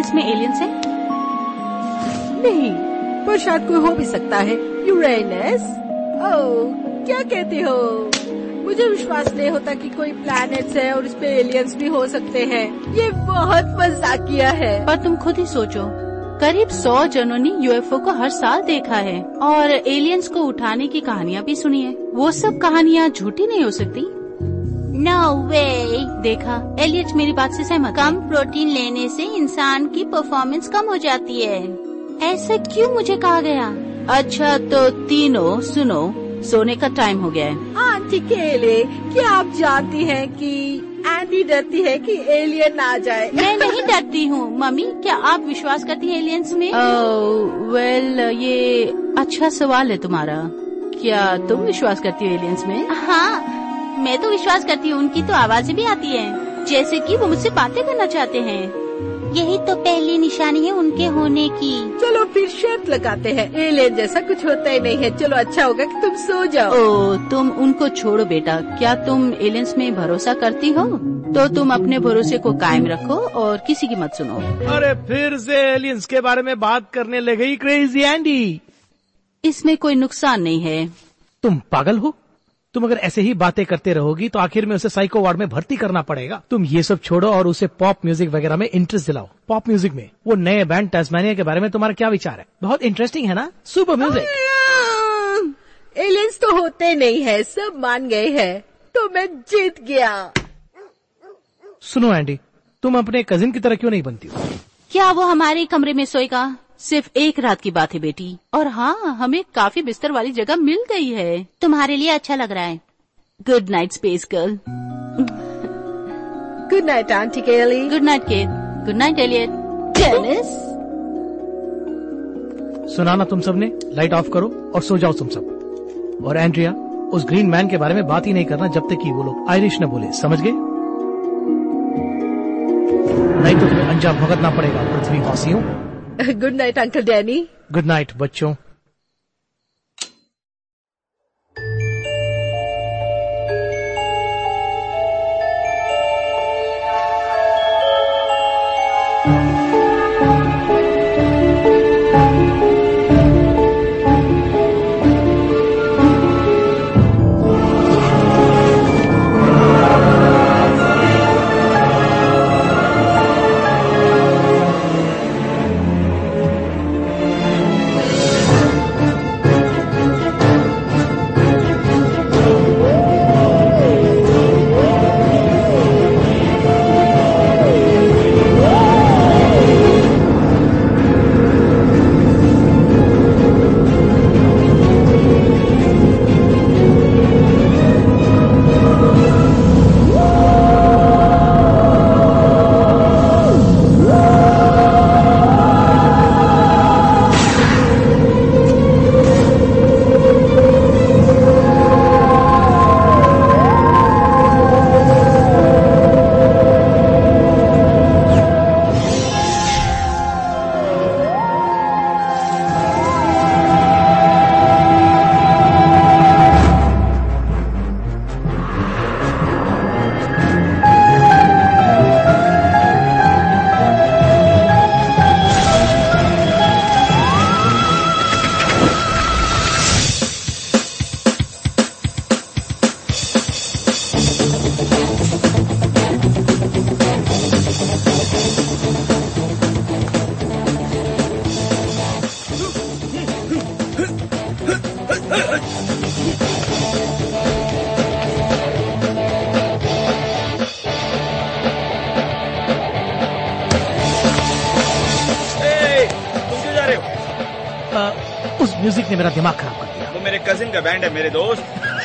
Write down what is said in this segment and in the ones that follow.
Planets में aliens हैं? नहीं, पर शायद कोई हो भी सकता है। यूरेनस? ओह, क्या कहते हो? मुझे विश्वास नहीं होता कि कोई प्लैनेट्स है और इस पे एलियंस भी हो सकते हैं। ये बहुत मजाकिया है। पर तुम खुद ही सोचो, करीब 100 जनों ने यूएफओ को हर साल देखा है और एलियंस को उठाने की कहानियाँ भी सुनी है। वो सब कहानियाँ झूठी नहीं हो सकती। No way. देखा, एलियट मेरी बात से सहमत। कम प्रोटीन लेने से इंसान की परफॉर्मेंस कम हो जाती है। ऐसा क्यों मुझे कहा गया? अच्छा तो तीनों सुनो, सोने का टाइम हो गया है। आंटी केले, क्या आप जानती हैं कि एंडी डरती है कि एलियन आ जाए? मैं नहीं डरती हूँ मम्मी। क्या आप विश्वास करती हैं एलियंस में? वेल, ये अच्छा सवाल है तुम्हारा। क्या तुम विश्वास करती हो एलियंस में? हाँ, मैं तो विश्वास करती हूँ। उनकी तो आवाजें भी आती हैं, जैसे कि वो मुझसे बातें करना चाहते हैं। यही तो पहली निशानी है उनके होने की। चलो फिर शर्त लगाते हैं, एलियन जैसा कुछ होता ही नहीं है। चलो अच्छा होगा कि तुम सो जाओ। ओह, तुम उनको छोड़ो बेटा। क्या तुम एलियंस में भरोसा करती हो? तो तुम अपने भरोसे को कायम रखो और किसी की मत सुनो। अरे फिर से एलियंस के बारे में बात करने लगी क्रेजी एंडी। इसमें कोई नुकसान नहीं है। तुम पागल हो? तुम अगर ऐसे ही बातें करते रहोगी तो आखिर में उसे साइको वार्ड में भर्ती करना पड़ेगा। तुम ये सब छोड़ो और उसे पॉप म्यूजिक वगैरह में इंटरेस्ट दिलाओ। पॉप म्यूजिक में वो नए बैंड टैस्मानिया के बारे में तुम्हारा क्या विचार है? बहुत इंटरेस्टिंग है ना? Super music. एलियंस तो होते नहीं है, सब मान गए हैं, तो मैं जीत गया। सुनो एंडी, तुम अपने कजिन की तरह क्यों नहीं बनती हो? क्या वो हमारे कमरे में सोएगा? सिर्फ एक रात की बात है बेटी। और हाँ, हमें काफी बिस्तर वाली जगह मिल गई है। तुम्हारे लिए अच्छा लग रहा है। Good night space girl. Good night aunty Kelly. Good night kid. Good night Elliot. Tennis. सुना ना तुम सबने? लाइट ऑफ करो और सो जाओ तुम सब। और एंड्रिया, उस ग्रीन मैन के बारे में बात ही नहीं करना जब तक कि वो लोग आयरिश न बोले, समझ गए? नहीं तो तुम्हें अंजाम भुगतना पड़ेगा पृथ्वी वासियों। Good night uncle Danny. Good night बच्चों। उस म्यूजिक ने मेरा दिमाग खराब कर दिया। वो मेरे कजिन का बैंड है मेरे दोस्त।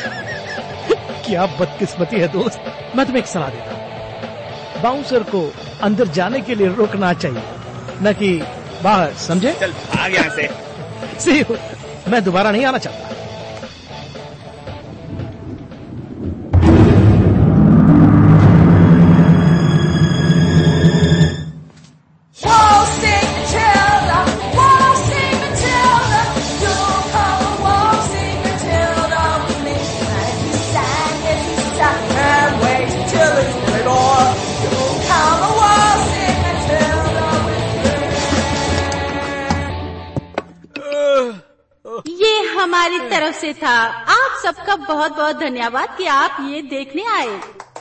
क्या बदकिस्मती है दोस्त। मैं तुम्हें एक सलाह देता हूँ, बाउंसर को अंदर जाने के लिए रोकना चाहिए, न कि बाहर, समझे? चल भाग यहाँ से। See you। मैं दोबारा नहीं आना चाहता। हमारी तरफ से था। आप सबका बहुत बहुत धन्यवाद कि आप ये देखने आए।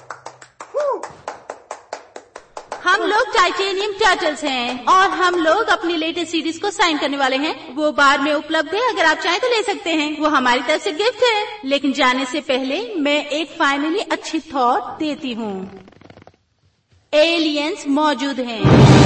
हम लोग टाइटेनियम टर्टल्स हैं और हम लोग अपनी लेटेस्ट सीरीज को साइन करने वाले हैं। वो बार में उपलब्ध है, अगर आप चाहें तो ले सकते हैं। वो हमारी तरफ से गिफ्ट है। लेकिन जाने से पहले मैं एक फाइनली अच्छी थॉट देती हूँ। एलियंस मौजूद हैं।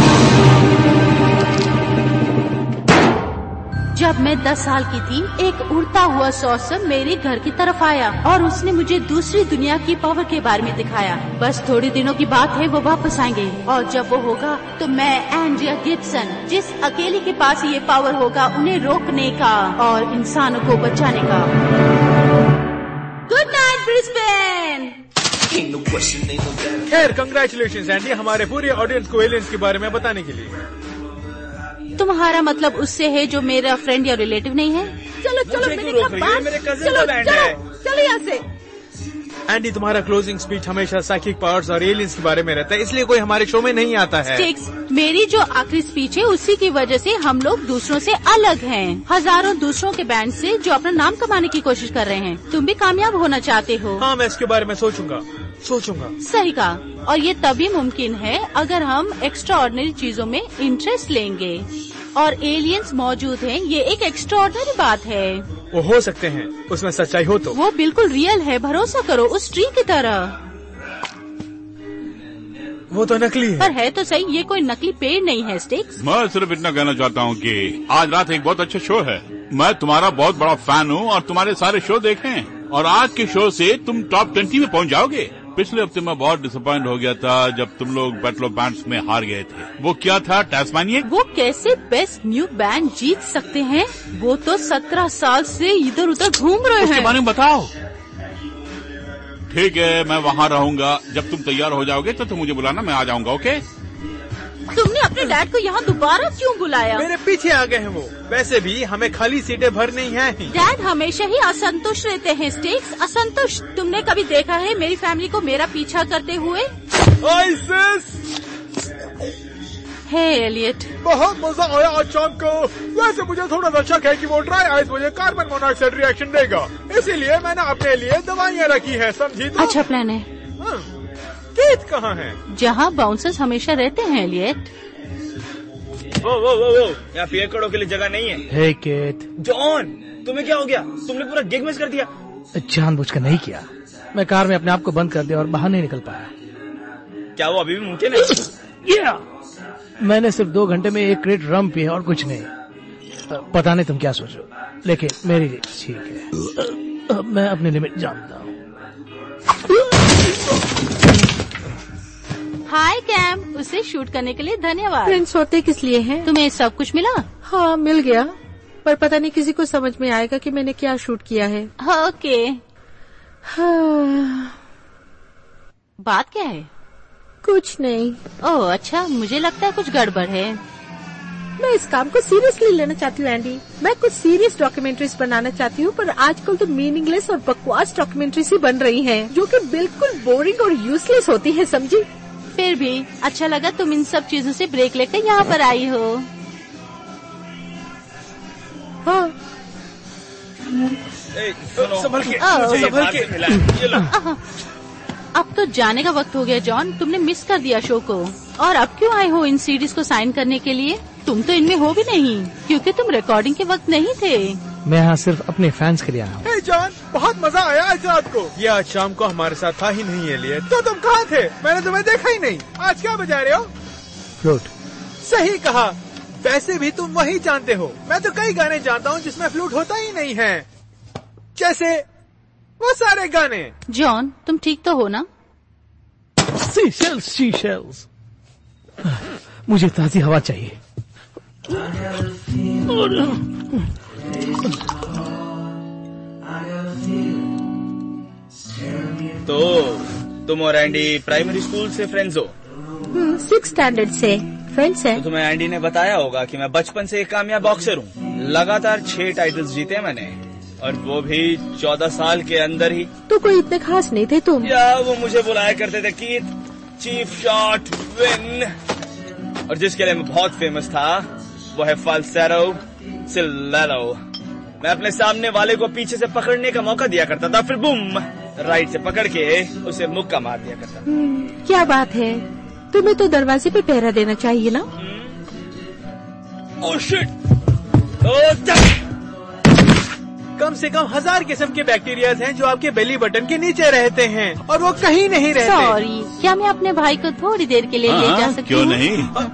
जब मैं 10 साल की थी, एक उड़ता हुआ सॉसर मेरे घर की तरफ आया और उसने मुझे दूसरी दुनिया की पावर के बारे में दिखाया। बस थोड़े दिनों की बात है, वो वापस आएंगे और जब वो होगा तो मैं एंड्रिया गिब्सन, जिस अकेले के पास ये पावर होगा उन्हें रोकने का और इंसानों को बचाने का। Good night Brisbane. खैर, कंग्रेचुलेशन एंडी, हमारे पूरे ऑडियंस को एलियंस के बारे में बताने के लिए। तुम्हारा मतलब उससे है जो मेरा फ्रेंड या रिलेटिव नहीं है? चलो मेरे कजिन का बैंड है। चलो यहाँ से। एंडी, तुम्हारा क्लोजिंग स्पीच हमेशा साइकिक पावर्स और एलियंस के बारे में रहता है, इसलिए कोई हमारे शो में नहीं आता है। स्टिक्स, मेरी जो आखिरी स्पीच है उसी की वजह से हम लोग दूसरों से अलग हैं। हजारों दूसरों के बैंड से जो अपना नाम कमाने की कोशिश कर रहे हैं। तुम भी कामयाब होना चाहते हो? हाँ, मैं इसके बारे में सोचूंगा। सही कहा, और ये तभी मुमकिन है अगर हम एक्स्ट्रा ऑर्डिनरी चीजों में इंटरेस्ट लेंगे। और एलियंस मौजूद हैं, ये एक एक्स्ट्रा ऑर्डिनरी बात है। वो हो सकते हैं, उसमें सच्चाई हो तो। वो बिल्कुल रियल है, भरोसा करो, उस ट्री की तरह। वो तो नकली है। पर है तो सही, ये कोई नकली पेड़ नहीं है। स्टिक्स, मैं सिर्फ इतना कहना चाहता हूँ कि आज रात एक बहुत अच्छा शो है। मैं तुम्हारा बहुत बड़ा फैन हूँ और तुम्हारे सारे शो देखे हैं और आज के शो से तुम टॉप 20 में पहुँच जाओगे। पिछले हफ्ते मैं बहुत डिसअपॉइंट हो गया था जब तुम लोग बैटल ऑफ बैंड्स में हार गए थे। वो क्या था, टास्मानिया? वो कैसे बेस्ट न्यू बैंड जीत सकते हैं? वो तो 17 साल से इधर उधर घूम रहे हैं। उसके बारे में बताओ। ठीक है, मैं वहाँ रहूंगा। जब तुम तैयार हो जाओगे तो तुम मुझे बुलाना, मैं आ जाऊंगा। ओके? तुमने अपने डैड को यहाँ दोबारा क्यों बुलाया? मेरे पीछे आ गए हैं वो। वैसे भी हमें खाली सीटें भरनी हैं। डैड हमेशा ही असंतुष्ट रहते हैं। स्टिक्स, असंतुष्ट। तुमने कभी देखा है मेरी फैमिली को मेरा पीछा करते हुए? हे एलियट, बहुत मजा आया आज शाम को। वैसे मुझे थोड़ा सा शक है कि वो ड्राई आइस मुझे कार्बन मोनोऑक्साइड रिएक्शन देगा, इसीलिए मैंने अपने लिए दवाइयाँ रखी है, समझी? तो अच्छा प्लान है। केत कहाँ है? जहाँ बाउंसर्स हमेशा रहते हैं। एलियट, वो यहाँ पियकड़ों के लिए जगह नहीं है। हे केत। जॉन, तुम्हें क्या हो गया? तुमने पूरा गिग मिस कर दिया। जानबूझकर नहीं किया, मैं कार में अपने आप को बंद कर दिया और बाहर नहीं निकल पाया। क्या वो अभी भी मुमकिन है? मैंने सिर्फ 2 घंटे में 1 क्रेट रम पिया और कुछ नहीं। पता नहीं तुम क्या सोचो, लेकिन मेरी लिए ठीक है। मैं अपनी लिमिट जानता हूँ। हाय कैम, उसे शूट करने के लिए धन्यवाद। फ्रेंड्स होते किस लिए हैं? तुम्हें सब कुछ मिला? हाँ, मिल गया, पर पता नहीं किसी को समझ में आएगा कि मैंने क्या शूट किया है। ओके। हाँ। बात क्या है? कुछ नहीं। ओह अच्छा, मुझे लगता है कुछ गड़बड़ है। मैं इस काम को सीरियसली लेना चाहती हूँ एंडी। मैं कुछ सीरियस डॉक्यूमेंट्रीज बनाना चाहती हूँ, पर आजकल तो मीनिंगलेस और बकवास डॉक्यूमेंट्रीज ही बन रही हैं, जो कि बिल्कुल बोरिंग और यूजलेस होती है, समझी? फिर भी अच्छा लगा तुम इन सब चीजों से ब्रेक लेकर यहाँ पर आई हो। हाँ। संभल के मिला है। ये लो। अब तो जाने का वक्त हो गया जॉन, तुमने मिस कर दिया शो को। और अब क्यों आए हो इन सीडीज को साइन करने के लिए? तुम तो इनमें हो भी नहीं, क्योंकि तुम रिकॉर्डिंग के वक्त नहीं थे। मैं यहाँ सिर्फ अपने फैंस के लिए आया हूँ। हे जॉन, बहुत मजा आया आज रात को। ये आज शाम को हमारे साथ था ही नहीं एलियट। तो तुम कहाँ थे? मैंने तुम्हें देखा ही नहीं। आज क्या बजा रहे हो? फ्लूट। सही कहा। वैसे भी तुम वही जानते हो। मैं तो कई गाने जानता हूँ जिसमें फ्लूट होता ही नहीं है, जैसे वो सारे गाने। जॉन, तुम ठीक तो हो ना? सीशेल्स। मुझे ताजी हवा चाहिए। तो तुम और एंडी प्राइमरी स्कूल से फ्रेंड्स हो? 6th स्टैंडर्ड से फ्रेंड्स हैं। तो तुम्हें एंडी ने बताया होगा कि मैं बचपन से एक कामयाब बॉक्सर हूँ। लगातार 6 टाइटल्स जीते मैंने, और वो भी 14 साल के अंदर ही। तो कोई इतने खास नहीं थे तुम? या वो मुझे बुलाया करते थे कि चीफ शॉट विन, और जिसके लिए मैं बहुत फेमस था वो है फाल्सेरो सिलेरो। मैं अपने सामने वाले को पीछे से पकड़ने का मौका दिया करता था, फिर बूम राइट से पकड़ के उसे मुक्का मार दिया करता। क्या बात है, तुम्हें तो दरवाजे पे पहरा देना चाहिए ना। Oh shit! कम से कम 1000 किस्म के बैक्टीरियाज हैं जो आपके बेली बटन के नीचे रहते हैं और वो कहीं नहीं रहते। सॉरी, क्या मैं अपने भाई को थोड़ी देर के लिए ले जा सकती हूँ? क्यों नहीं?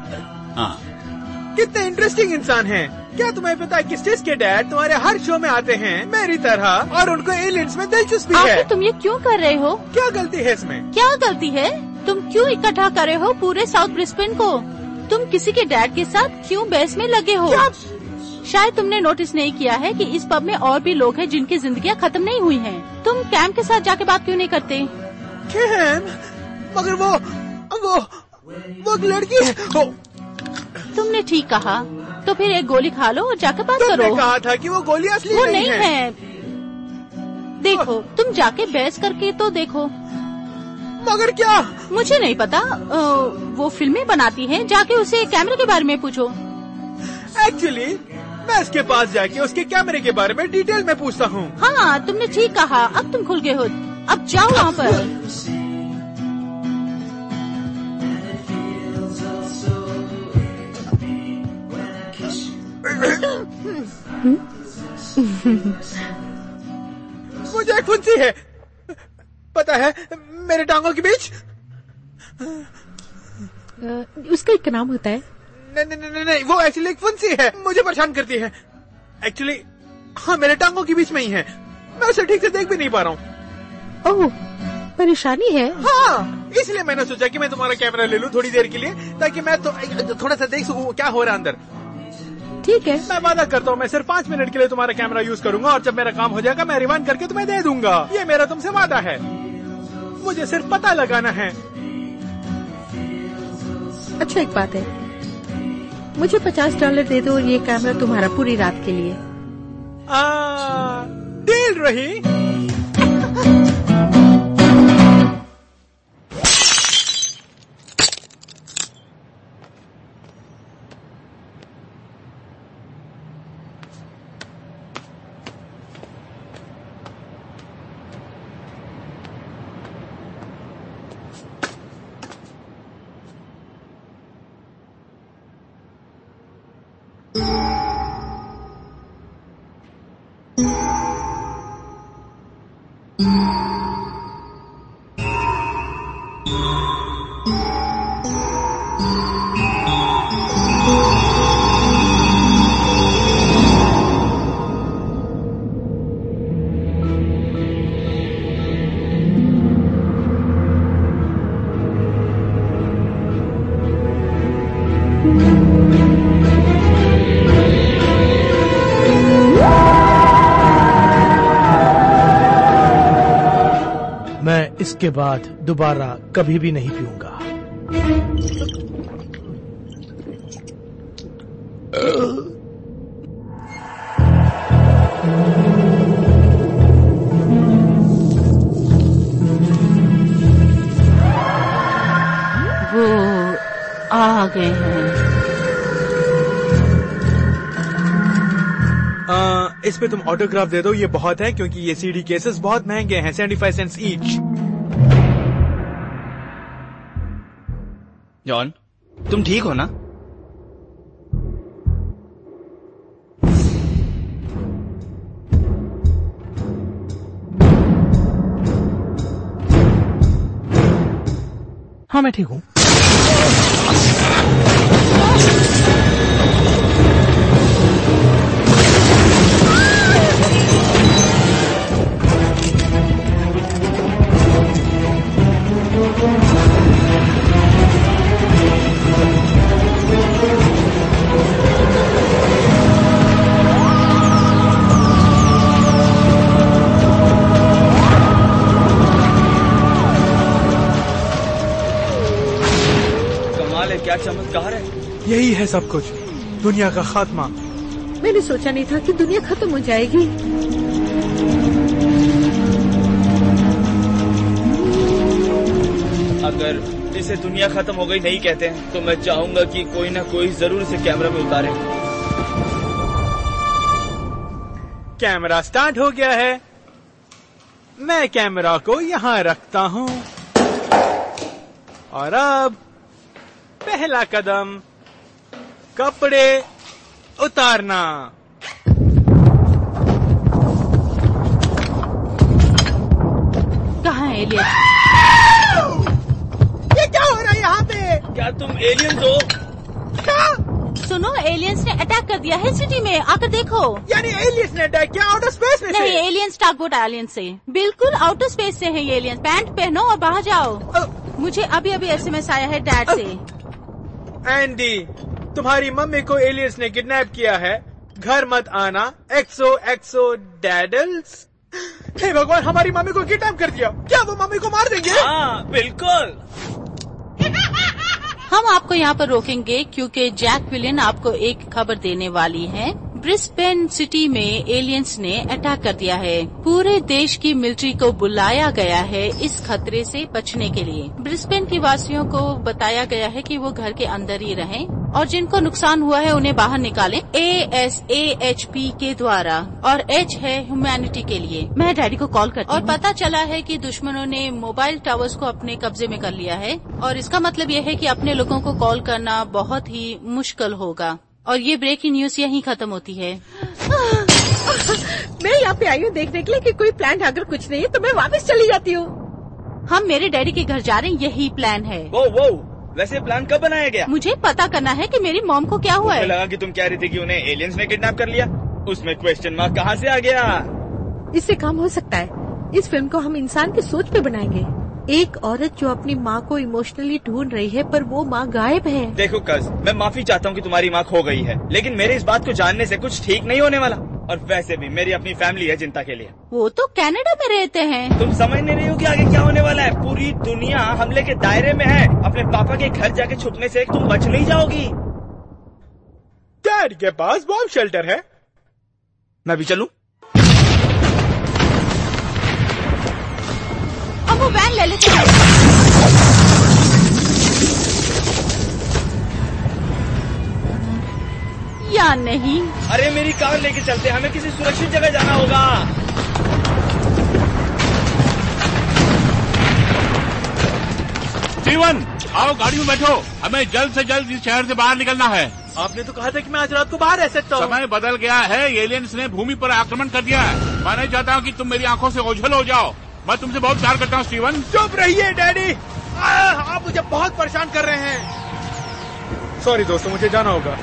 कितने इंटरेस्टिंग इंसान हैं। क्या तुम्हें पता है कि स्टिस के डैड तुम्हारे हर शो में आते हैं मेरी तरह, और उनको एलियंस में दिलचस्पी है। आखिर तुम ये क्यों कर रहे हो? क्या गलती है इसमें? क्या गलती है? तुम क्यों इकट्ठा कर रहे हो पूरे साउथ ब्रिस्बेन को? तुम किसी के डैड के साथ क्यों बहस में लगे हो? शायद तुमने नोटिस नहीं किया है कि इस पब में और भी लोग हैं जिनकी जिंदगियां खत्म नहीं हुई हैं। तुम कैम के साथ जाके बात क्यों नहीं करते? कैम? मगर वो लड़की है। तुमने ठीक कहा, तो फिर एक गोली खा लो और जाके बात करो। तुमने कहा था कि वो गोली असली वो नहीं है। देखो, तुम जाके बहस करके तो देखो। मगर क्या? मुझे नहीं पता, वो फिल्में बनाती है, जाके उसे कैमरे के बारे में पूछो। एक्चुअली मैं उसके पास जाके उसके कैमरे के बारे में डिटेल में पूछता हूँ। हाँ, तुमने ठीक कहा, अब तुम खुल गए हो। अब जाओ वहाँ पर। मुझे एक फुंसी है, पता है, मेरे टांगों के बीच। उसका एक नाम होता है। नहीं, वो एक्चुअली एक फुंसी है, मुझे परेशान करती है। एक्चुअली हाँ, मेरे टांगों के बीच में ही है, मैं उसे ठीक से देख भी नहीं पा रहा हूँ। ओह, परेशानी है? हाँ, इसलिए मैंने सोचा कि मैं तुम्हारा कैमरा ले लूं थोड़ी देर के लिए, ताकि मैं तो थोड़ा सा देख सकूं क्या हो रहा है अंदर। ठीक है, मैं वादा करता हूँ मैं सिर्फ 5 मिनट के लिए तुम्हारा कैमरा यूज करूंगा, और जब मेरा काम हो जाएगा मैं रिवाइंड करके तुम्हें दे दूंगा। ये मेरा तुमसे वादा है। मुझे सिर्फ पता लगाना है। अच्छा, एक बात है, मुझे $50 दे दो और ये कैमरा तुम्हारा पूरी रात के लिए। डील रही। इसके बाद दोबारा कभी भी नहीं पीऊंगा। वो आ गए हैं। इस पे तुम ऑटोग्राफ दे दो, ये बहुत है, क्योंकि ये सीडी केसेस बहुत महंगे हैं, 75 सेंट्स ईच। जॉन, तुम ठीक हो ना? हाँ, मैं ठीक हूँ। क्या चमत्कार है। यही है सब कुछ, दुनिया का खात्मा। मैंने सोचा नहीं था कि दुनिया खत्म हो जाएगी। अगर इसे दुनिया खत्म हो गई नहीं कहते हैं, तो मैं चाहूंगा कि कोई ना कोई जरूर इसे कैमरा में उतारे। कैमरा स्टार्ट हो गया है। मैं कैमरा को यहाँ रखता हूँ और अब पहला कदम, कपड़े उतारना। कहाँ है एलियन? ये क्या हो रहा है यहाँ पे? क्या तुम एलियंस हो? क्या? सुनो, एलियंस ने अटैक कर दिया है सिटी में, आकर देखो। यानी एलियंस ने अटैक किया आउटर स्पेस में से? नहीं, एलियंस टागबोट आइलैंड से, बिल्कुल आउटर स्पेस से है ये एलियंस। पैंट पहनो और बाहर जाओ। मुझे अभी अभी एसएमएस आया है डैड से। एंडी, तुम्हारी मम्मी को एलियंस ने किडनैप किया है, घर मत आना। एक्सो डैडल्स। हे भगवान, हमारी मम्मी को किडनैप कर दिया। क्या वो मम्मी को मार देंगे? हाँ बिल्कुल। हम आपको यहाँ पर रोकेंगे क्योंकि जैक विलियन आपको एक खबर देने वाली है। ब्रिस्बेन सिटी में एलियंस ने अटैक कर दिया है। पूरे देश की मिलिट्री को बुलाया गया है इस खतरे से बचने के लिए। ब्रिस्बेन की वासियों को बताया गया है कि वो घर के अंदर ही रहें और जिनको नुकसान हुआ है उन्हें बाहर निकालें ASAHP के द्वारा, और H है ह्यूमैनिटी के लिए। मैं डैडी को कॉल करती हूँ और पता चला है कि दुश्मनों ने मोबाइल टावर्स को अपने कब्जे में कर लिया है और इसका मतलब ये है कि अपने लोगों को कॉल करना बहुत ही मुश्किल होगा। और ये ब्रेकिंग न्यूज यहीं खत्म होती है। मैं यहाँ पे आई हूँ देखने के लिए कि कोई प्लान, अगर कुछ नहीं है तो मैं वापस चली जाती हूँ। हम मेरे डैडी के घर जा रहे हैं, यही प्लान है। वो वैसे प्लान कब बनाया गया? मुझे पता करना है कि मेरी मॉम को क्या हुआ है। मुझे लगा कि तुम कह रही थी कि उन्हें एलियंस ने किडनैप कर लिया। उसमें क्वेश्चन मार्क कहाँ से आ गया? इससे काम हो सकता है। इस फिल्म को हम इंसान की सोच पे बनाएंगे। एक औरत जो अपनी माँ को इमोशनली ढूंढ रही है पर वो माँ गायब है। देखो कज, मैं माफी चाहता हूँ कि तुम्हारी माँ खो गई है, लेकिन मेरे इस बात को जानने से कुछ ठीक नहीं होने वाला। और वैसे भी मेरी अपनी फैमिली है चिंता के लिए। वो तो कनाडा में रहते हैं। तुम समझ नहीं रही हो कि आगे क्या होने वाला है। पूरी दुनिया हमले के दायरे में है। अपने पापा के घर जाके छुपने से तुम बच नहीं जाओगी। डैड के पास बॉम्ब शेल्टर है। मैं भी चलूं? अब वो वैन ले लेते हैं। या नहीं? अरे मेरी कार लेके चलते, हमें किसी सुरक्षित जगह जाना होगा। स्टीवन, आओ गाड़ी में बैठो। हमें जल्द से जल्द इस शहर से बाहर निकलना है। आपने तो कहा था कि मैं आज रात को बाहर रह सकता हूँ। समय बदल गया है। एलियंस ने भूमि पर आक्रमण कर दिया है। मैं नहीं चाहता हूँ कि तुम मेरी आंखों से ओझल हो जाओ। मैं तुमसे बहुत प्यार करता हूँ स्टीवन। चुप रहिए डैडी, आप मुझे बहुत परेशान कर रहे हैं। सॉरी दोस्तों, मुझे जाना होगा।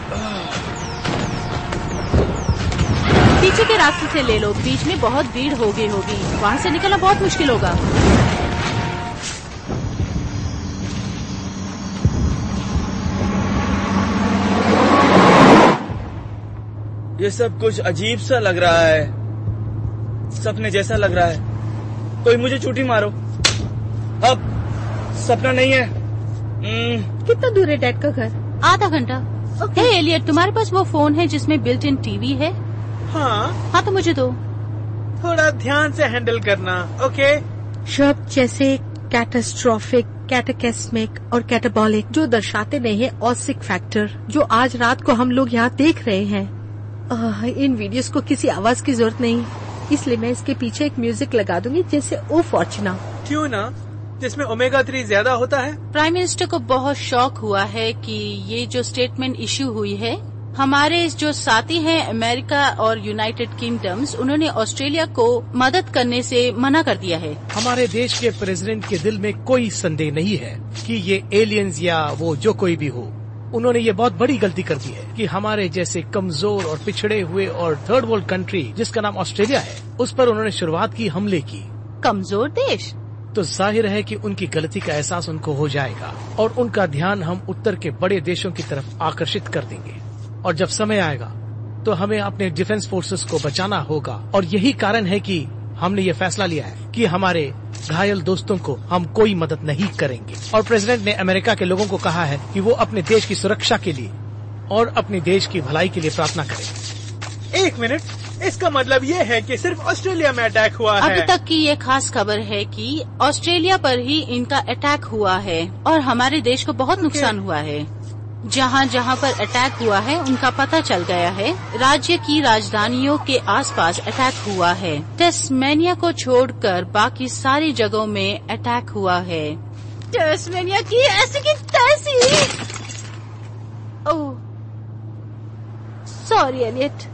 पीछे के रास्ते से ले लो, बीच में बहुत भीड़ हो गई होगी, वहाँ से निकलना बहुत मुश्किल होगा। ये सब कुछ अजीब सा लग रहा है, सपने जैसा लग रहा है। कोई मुझे चूटी मारो। अब सपना नहीं है। कितना दूर है डैड का घर? आधा घंटा। हे एलियट, तुम्हारे पास वो फोन है जिसमें बिल्ट इन टीवी है? हाँ तो मुझे दो। थोड़ा ध्यान से हैंडल करना, ओके? शब्द जैसे कैटास्ट्रोफिक, कैटाकेस्मिक और कैटाबॉलिक जो दर्शाते नहीं है ऑसिक फैक्टर, जो आज रात को हम लोग यहाँ देख रहे हैं। इन वीडियोस को किसी आवाज की जरूरत नहीं, इसलिए मैं इसके पीछे एक म्यूजिक लगा दूंगी जैसे ओ फॉर्चुना। क्यों ना, जिसमें ओमेगा 3 ज्यादा होता है। प्राइम मिनिस्टर को बहुत शौक हुआ है कि ये जो स्टेटमेंट इश्यू हुई है, हमारे जो साथी हैं अमेरिका और यूनाइटेड किंगडम्स, उन्होंने ऑस्ट्रेलिया को मदद करने से मना कर दिया है। हमारे देश के प्रेसिडेंट के दिल में कोई संदेह नहीं है कि ये एलियंस या वो जो कोई भी हो, उन्होंने ये बहुत बड़ी गलती कर दी है कि हमारे जैसे कमजोर और पिछड़े हुए और थर्ड वर्ल्ड कंट्री जिसका नाम ऑस्ट्रेलिया है, उस पर उन्होंने शुरुआत की हमले की। कमजोर देश? तो जाहिर है कि उनकी गलती का एहसास उनको हो जाएगा और उनका ध्यान हम उत्तर के बड़े देशों की तरफ आकर्षित कर देंगे। और जब समय आएगा तो हमें अपने डिफेंस फोर्सेस को बचाना होगा। और यही कारण है कि हमने ये फैसला लिया है कि हमारे घायल दोस्तों को हम कोई मदद नहीं करेंगे। और प्रेसिडेंट ने अमेरिका के लोगों को कहा है कि वो अपने देश की सुरक्षा के लिए और अपने देश की भलाई के लिए प्रार्थना करें। एक मिनट, इसका मतलब ये है कि सिर्फ ऑस्ट्रेलिया में अटैक हुआ है? अभी तक की ये खास खबर है कि ऑस्ट्रेलिया पर ही इनका अटैक हुआ है और हमारे देश को बहुत नुकसान हुआ है। जहाँ जहाँ पर अटैक हुआ है उनका पता चल गया है। राज्य की राजधानियों के आसपास अटैक हुआ है। टेस्मेनिया को छोड़कर बाकी सारी जगहों में अटैक हुआ है। टेस्मेनिया की ऐसी की तैसी। Oh sorry Elliott.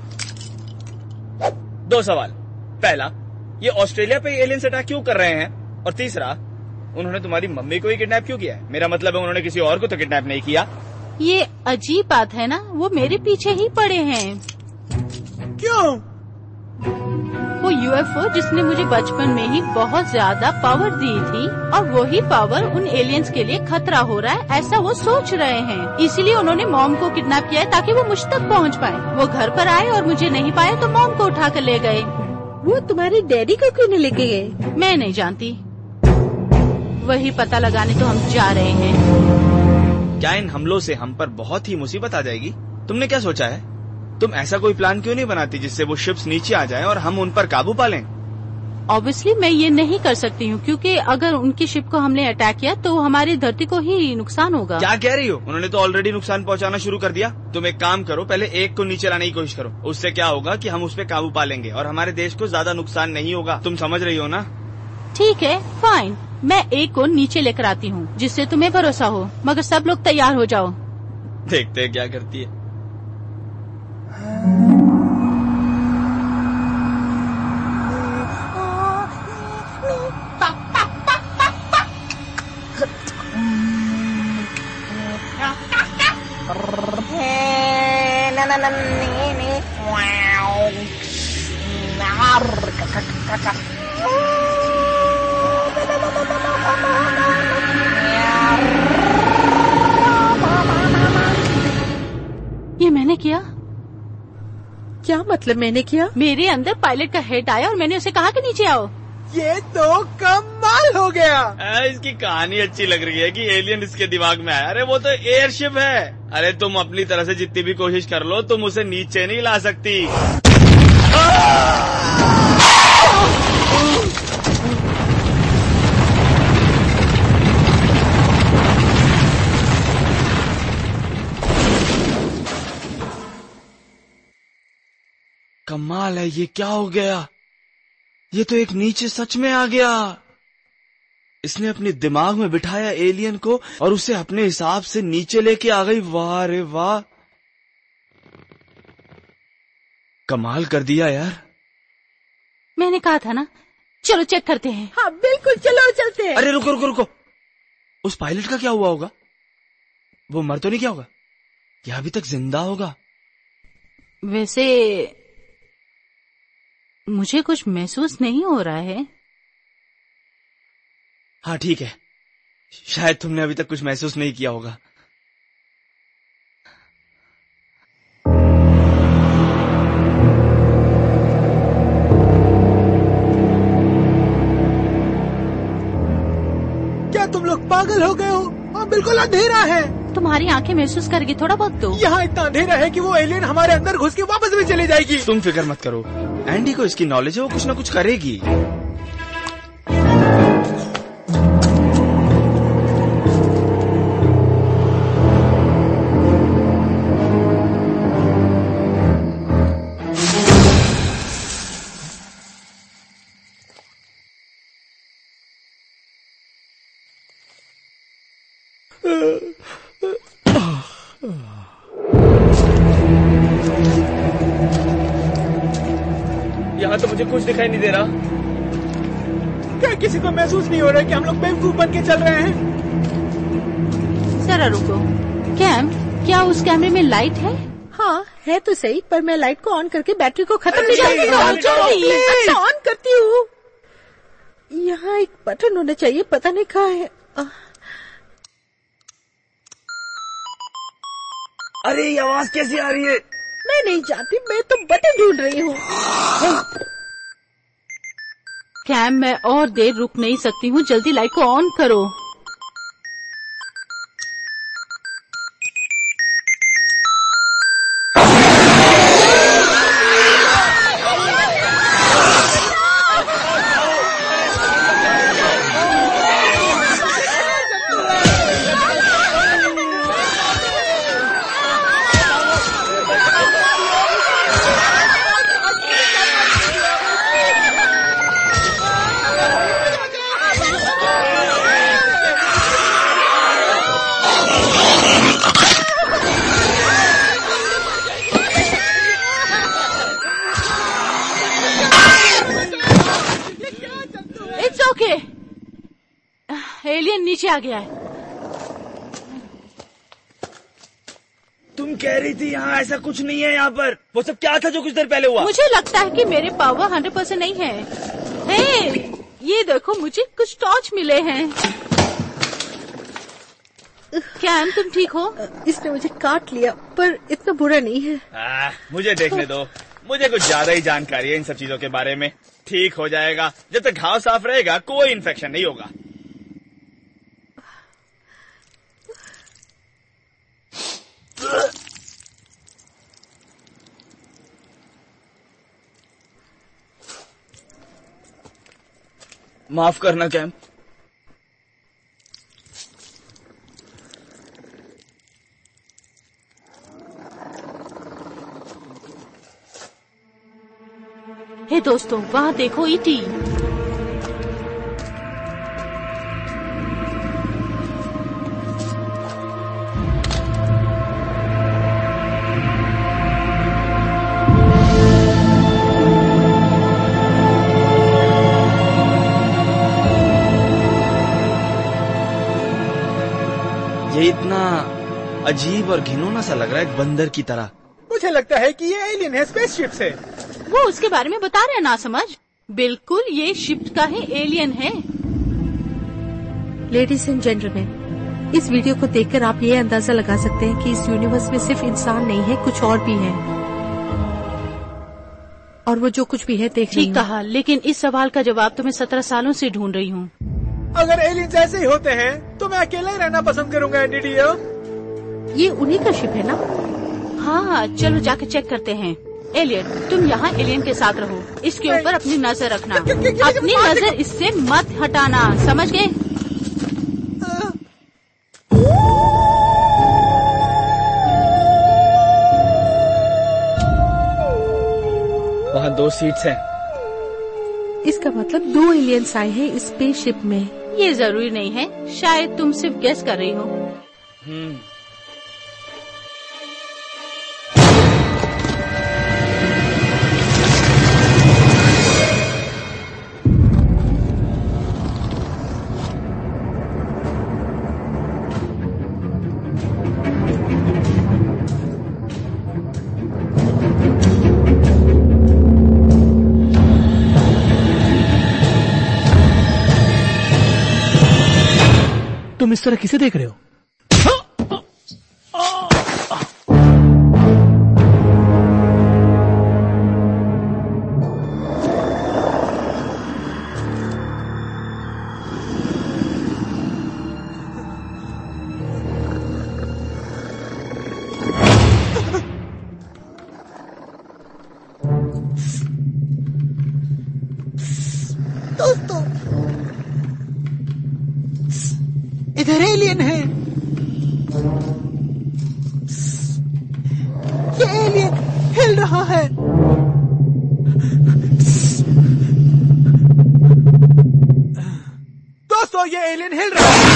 2 सवाल। पहला, ये ऑस्ट्रेलिया पे एलियंस अटैक क्यों कर रहे हैं? और तीसरा, उन्होंने तुम्हारी मम्मी को ही किडनैप क्यों किया है? मेरा मतलब है उन्होंने किसी और को तो किडनैप नहीं किया। ये अजीब बात है ना, वो मेरे पीछे ही पड़े हैं। क्यों? वो यूएफओ जिसने मुझे बचपन में ही बहुत ज्यादा पावर दी थी, और वही पावर उन एलियंस के लिए खतरा हो रहा है, ऐसा वो सोच रहे हैं। इसीलिए उन्होंने मॉम को किडनैप किया है ताकि वो मुझ तक पहुंच पाए। वो घर पर आए और मुझे नहीं पाए तो मॉम को उठा कर ले गए। वो तुम्हारे डैडी को क्यों नहीं लेके गए? मैं नहीं जानती, वही पता लगाने तो हम जा रहे हैं। क्या इन हमलों से हम पर बहुत ही मुसीबत आ जाएगी? तुमने क्या सोचा है? तुम ऐसा कोई प्लान क्यों नहीं बनाती जिससे वो शिप्स नीचे आ जाएं और हम उन पर काबू पा लें? ऑब्वियसली मैं ये नहीं कर सकती हूँ, क्योंकि अगर उनकी शिप को हमने अटैक किया तो हमारी धरती को ही नुकसान होगा। क्या कह रही हो? उन्होंने तो ऑलरेडी नुकसान पहुंचाना शुरू कर दिया। तुम एक काम करो, पहले एक को नीचे लाने की कोशिश करो। उससे क्या होगा कि हम उस पर काबू पा लेंगे और हमारे देश को ज्यादा नुकसान नहीं होगा। तुम समझ रही हो ना? ठीक है, फाइन, मैं एक को नीचे लेकर आती हूँ जिससे तुम्हें भरोसा हो, मगर सब लोग तैयार हो जाओ। देखते हैं क्या करती है। ये मैंने किया? क्या मतलब मैंने किया? मेरे अंदर पायलट का हेड आया और मैंने उसे कहा कि नीचे आओ। ये तो कमाल हो गया। इसकी कहानी अच्छी लग रही है कि एलियन इसके दिमाग में आया। अरे वो तो एयरशिप है। अरे तुम अपनी तरह से जितनी भी कोशिश कर लो, तुम उसे नीचे नहीं ला सकती। कमाल है, ये क्या हो गया? ये तो एक नीचे सच में आ गया। इसने अपने दिमाग में बिठाया एलियन को और उसे अपने हिसाब से नीचे लेके आ गई। वाह रे वाह, कमाल कर दिया यार। मैंने कहा था ना, चलो चेक करते हैं। हाँ बिल्कुल, चलो चलते हैं। अरे रुको रुको रुको, उस पायलट का क्या हुआ होगा? वो मर तो नहीं गया होगा? या अभी तक जिंदा होगा? वैसे मुझे कुछ महसूस नहीं हो रहा है। हाँ ठीक है, शायद तुमने अभी तक कुछ महसूस नहीं किया होगा। क्या तुम लोग पागल हो गए हो? हाँ बिल्कुल अंधेरा है। तुम्हारी आंखें महसूस करेगी थोड़ा बहुत तो। यहाँ इतना अंधेरा है कि वो एलियन हमारे अंदर घुस के वापस भी चली जाएगी। तुम फिक्र मत करो, एंडी को इसकी नॉलेज है, वो कुछ ना कुछ करेगी। यहाँ तो मुझे कुछ दिखाई नहीं दे रहा। क्या किसी को महसूस नहीं हो रहा है कि हम लोग बेवकूफ बन के चल रहे हैं? जरा रुको, कैम, क्या उस कैमरे में लाइट है? हाँ है तो सही, पर मैं लाइट को ऑन करके बैटरी को खत्म नहीं जल्दी करती करो, हूँ। जल्दी। अच्छा ऑन करती हूँ। यहाँ एक बटन होना चाहिए, पता नहीं कहाँ है। अरे ये आवाज कैसी आ रही है? मैं नहीं जानती, मैं तो बटन ढूंढ रही हूँ। कैम, मैं और देर रुक नहीं सकती हूँ, जल्दी लाइट को ऑन करो। देखिए, एलियन नीचे आ गया है। तुम कह रही थी यहाँ ऐसा कुछ नहीं है। यहाँ पर वो सब क्या था जो कुछ देर पहले हुआ? मुझे लगता है कि मेरे पावर 100% नहीं है। हे, ये देखो, मुझे कुछ टॉर्च मिले हैं। क्या तुम ठीक हो? इसने मुझे काट लिया, पर इतना बुरा नहीं है। मुझे देखने दो, मुझे कुछ ज्यादा ही जानकारी है इन सब चीजों के बारे में। ठीक हो जाएगा, जब तक घाव साफ रहेगा कोई इन्फेक्शन नहीं होगा। माफ करना कैम। हे दोस्तों, वहाँ देखो ईटी। ये इतना अजीब और घिनौना सा लग रहा है, एक बंदर की तरह। मुझे लगता है कि ये एलियन है, स्पेसशिप से। वो उसके बारे में बता रहे हैं, ना समझ। बिल्कुल, ये शिप का ही एलियन है। लेडीज एंड जेंटलमैन, इस वीडियो को देखकर आप ये अंदाजा लगा सकते हैं कि इस यूनिवर्स में सिर्फ इंसान नहीं है, कुछ और भी है। और वो जो कुछ भी है देख रही हूं। ठीक कहा, लेकिन इस सवाल का जवाब तो मैं 17 सालों से ढूंढ रही हूँ। अगर एलियंस ऐसे ही होते हैं तो मैं अकेला ही रहना पसंद करूंगा। ये उन्हीं का शिप है ना? हाँ, चलो जाके चेक करते हैं। एलियट, तुम यहाँ एलियन के साथ रहो। इसके ऊपर अपनी नजर रखना। अपनी नजर इससे मत हटाना, समझ गए? वहाँ 2 सीट्स हैं। इसका मतलब 2 एलियंस आए हैं इस स्पेसशिप में। ये जरूरी नहीं है, शायद तुम सिर्फ गेस कर रही हो। तुम इस तरह किसे देख रहे हो? दोस्तों, इधर एलियन है। ये एलियन हिल रहा है। दोस्तों, ये एलियन हिल रहा है।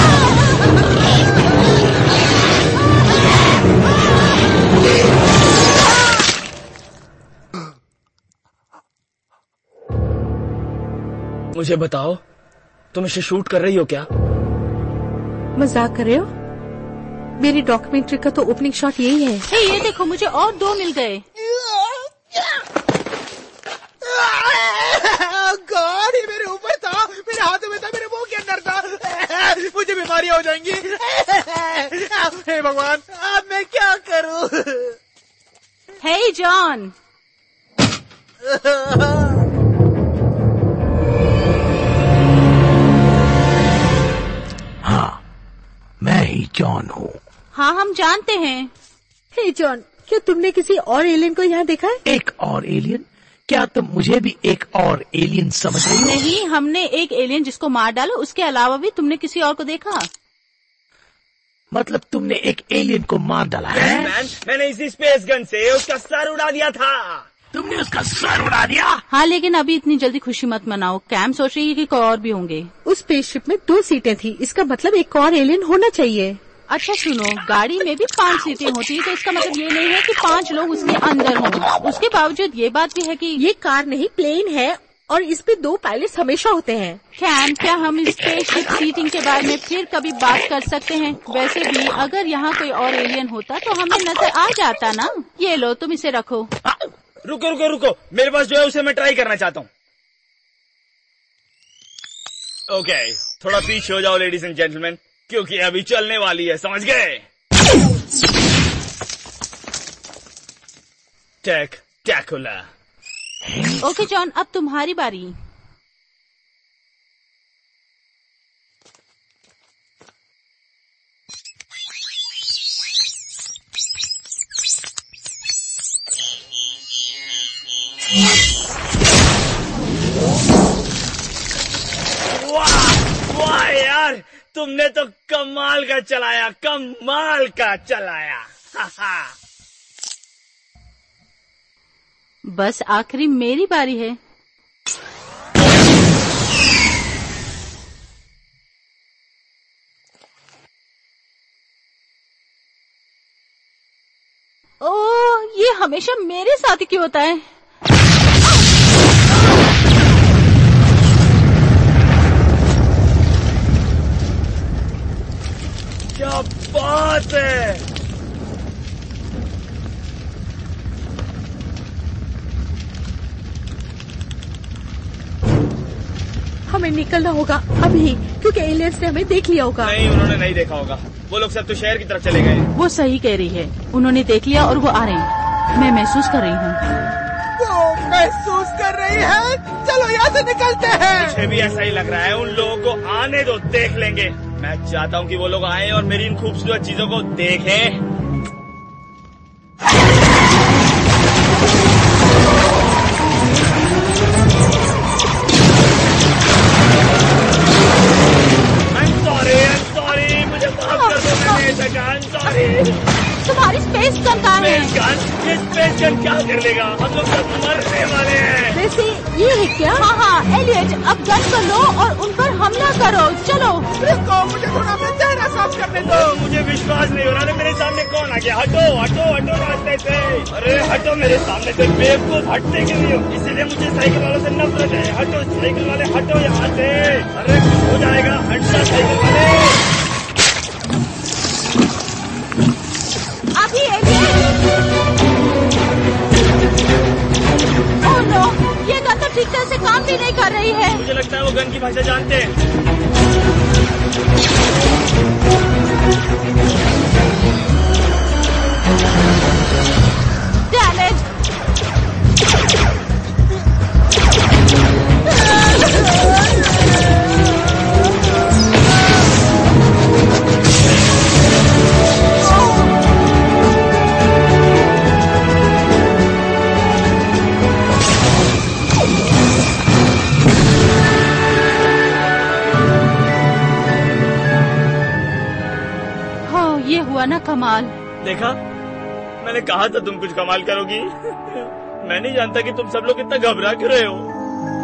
मुझे बताओ, तुम इसे शूट कर रही हो क्या? मजाक कर रहे हो? मेरी डॉक्यूमेंट्री का तो ओपनिंग शॉट यही है। हे, ये देखो, मुझे और 2 मिल गए। गॉड, ये मेरे ऊपर था, मेरे हाथों में था, मेरे मुंह के अंदर था। मुझे बीमारियां हो जाएंगी। हे भगवान, अब मैं क्या करूं? Hey John. मैं ही जॉन हूँ। हाँ, हम जानते हैं। हे जॉन, क्या तुमने किसी और एलियन को यहाँ देखा है? एक और एलियन? क्या तुम मुझे भी एक और एलियन समझ रही हो? नहीं, हमने एक एलियन जिसको मार डाला, उसके अलावा भी तुमने किसी और को देखा। मतलब तुमने एक एलियन को मार डाला है? मैंने इसी स्पेस गन से उसका सर उड़ा दिया था। तुमने उसका सर उड़ा दिया? हाँ, लेकिन अभी इतनी जल्दी खुशी मत मनाओ। कैम सोच रही है कि कोई और भी होंगे। उस स्पेसशिप में 2 सीटें थी, इसका मतलब एक और एलियन होना चाहिए। अच्छा सुनो, गाड़ी में भी 5 सीटें होती है, तो इसका मतलब ये नहीं है कि 5 लोग उसके अंदर हों। उसके बावजूद ये बात भी है कि ये कार नहीं, प्लेन है, और इस पे 2 पायलट्स हमेशा होते हैं। कैम, क्या हम इस स्पेसशिप सीटिंग के बारे में फिर कभी बात कर सकते हैं? वैसे भी अगर यहाँ कोई और एलियन होता तो हमें नजर आ जाता ना। ये लो, तुम इसे रखो। रुको रुको रुको, मेरे पास जो है उसे मैं ट्राई करना चाहता हूँ। ओके, थोड़ा पीछे हो जाओ लेडीज एंड जेंटलमैन, क्योंकि अभी चलने वाली है, समझ गए? टैकुला। ओके जॉन, अब तुम्हारी बारी। वाह यार, तुमने तो कमाल का चलाया, कमाल का चलाया। बस आखिरी मेरी बारी है। ओह, ये हमेशा मेरे साथ ही क्यों होता है? क्या बात है! हमें निकलना होगा अभी, क्योंकि एलियंस ने हमें देख लिया होगा। नहीं, उन्होंने नहीं देखा होगा। वो लोग सब तो शहर की तरफ चले गए। वो सही कह रही है, उन्होंने देख लिया और वो आ रहे हैं। मैं महसूस कर रही हूँ। वो महसूस कर रही है। चलो यहाँ से निकलते हैं। मुझे भी ऐसा ही लग रहा है। उन लोगों को आने दो, देख लेंगे। मैं चाहता हूँ कि वो लोग आए और मेरी इन खूबसूरत चीजों को देखें। तुम्हारी स्पेस गन कहाँ है? ये स्पेस गन क्या कर लेगा? हम लोग सब मरने वाले हैं। वैसे ये है क्या? हाँ, एलियट, अब गन को लो और उन पर हमला करो। चलो। रुको, मुझे थोड़ा अपना चेहरा साफ करने दो। मुझे विश्वास नहीं हो रहा। मेरे सामने कौन आ गया? हटो हटो हटो रास्ते से। अरे हटो मेरे सामने से, बेवकूफ, हटते क्यों नहीं हो? इसीलिए मुझे साइकिल वालों से नफरत है। हटो साइकिल वाले, हटो यहाँ से। अरे कुछ हो जाएगा, हटना साइकिल वाले। अभी ओह नो, ये गन तो ठीक तरह से काम भी नहीं कर रही है। मुझे लगता है वो गन की भाषा जानते हैं। डैमेज। हुआ ना कमाल। देखा, मैंने कहा था तुम कुछ कमाल करोगी। मैं नहीं जानता कि तुम सब लोग इतना घबरा क्यों रहे हो।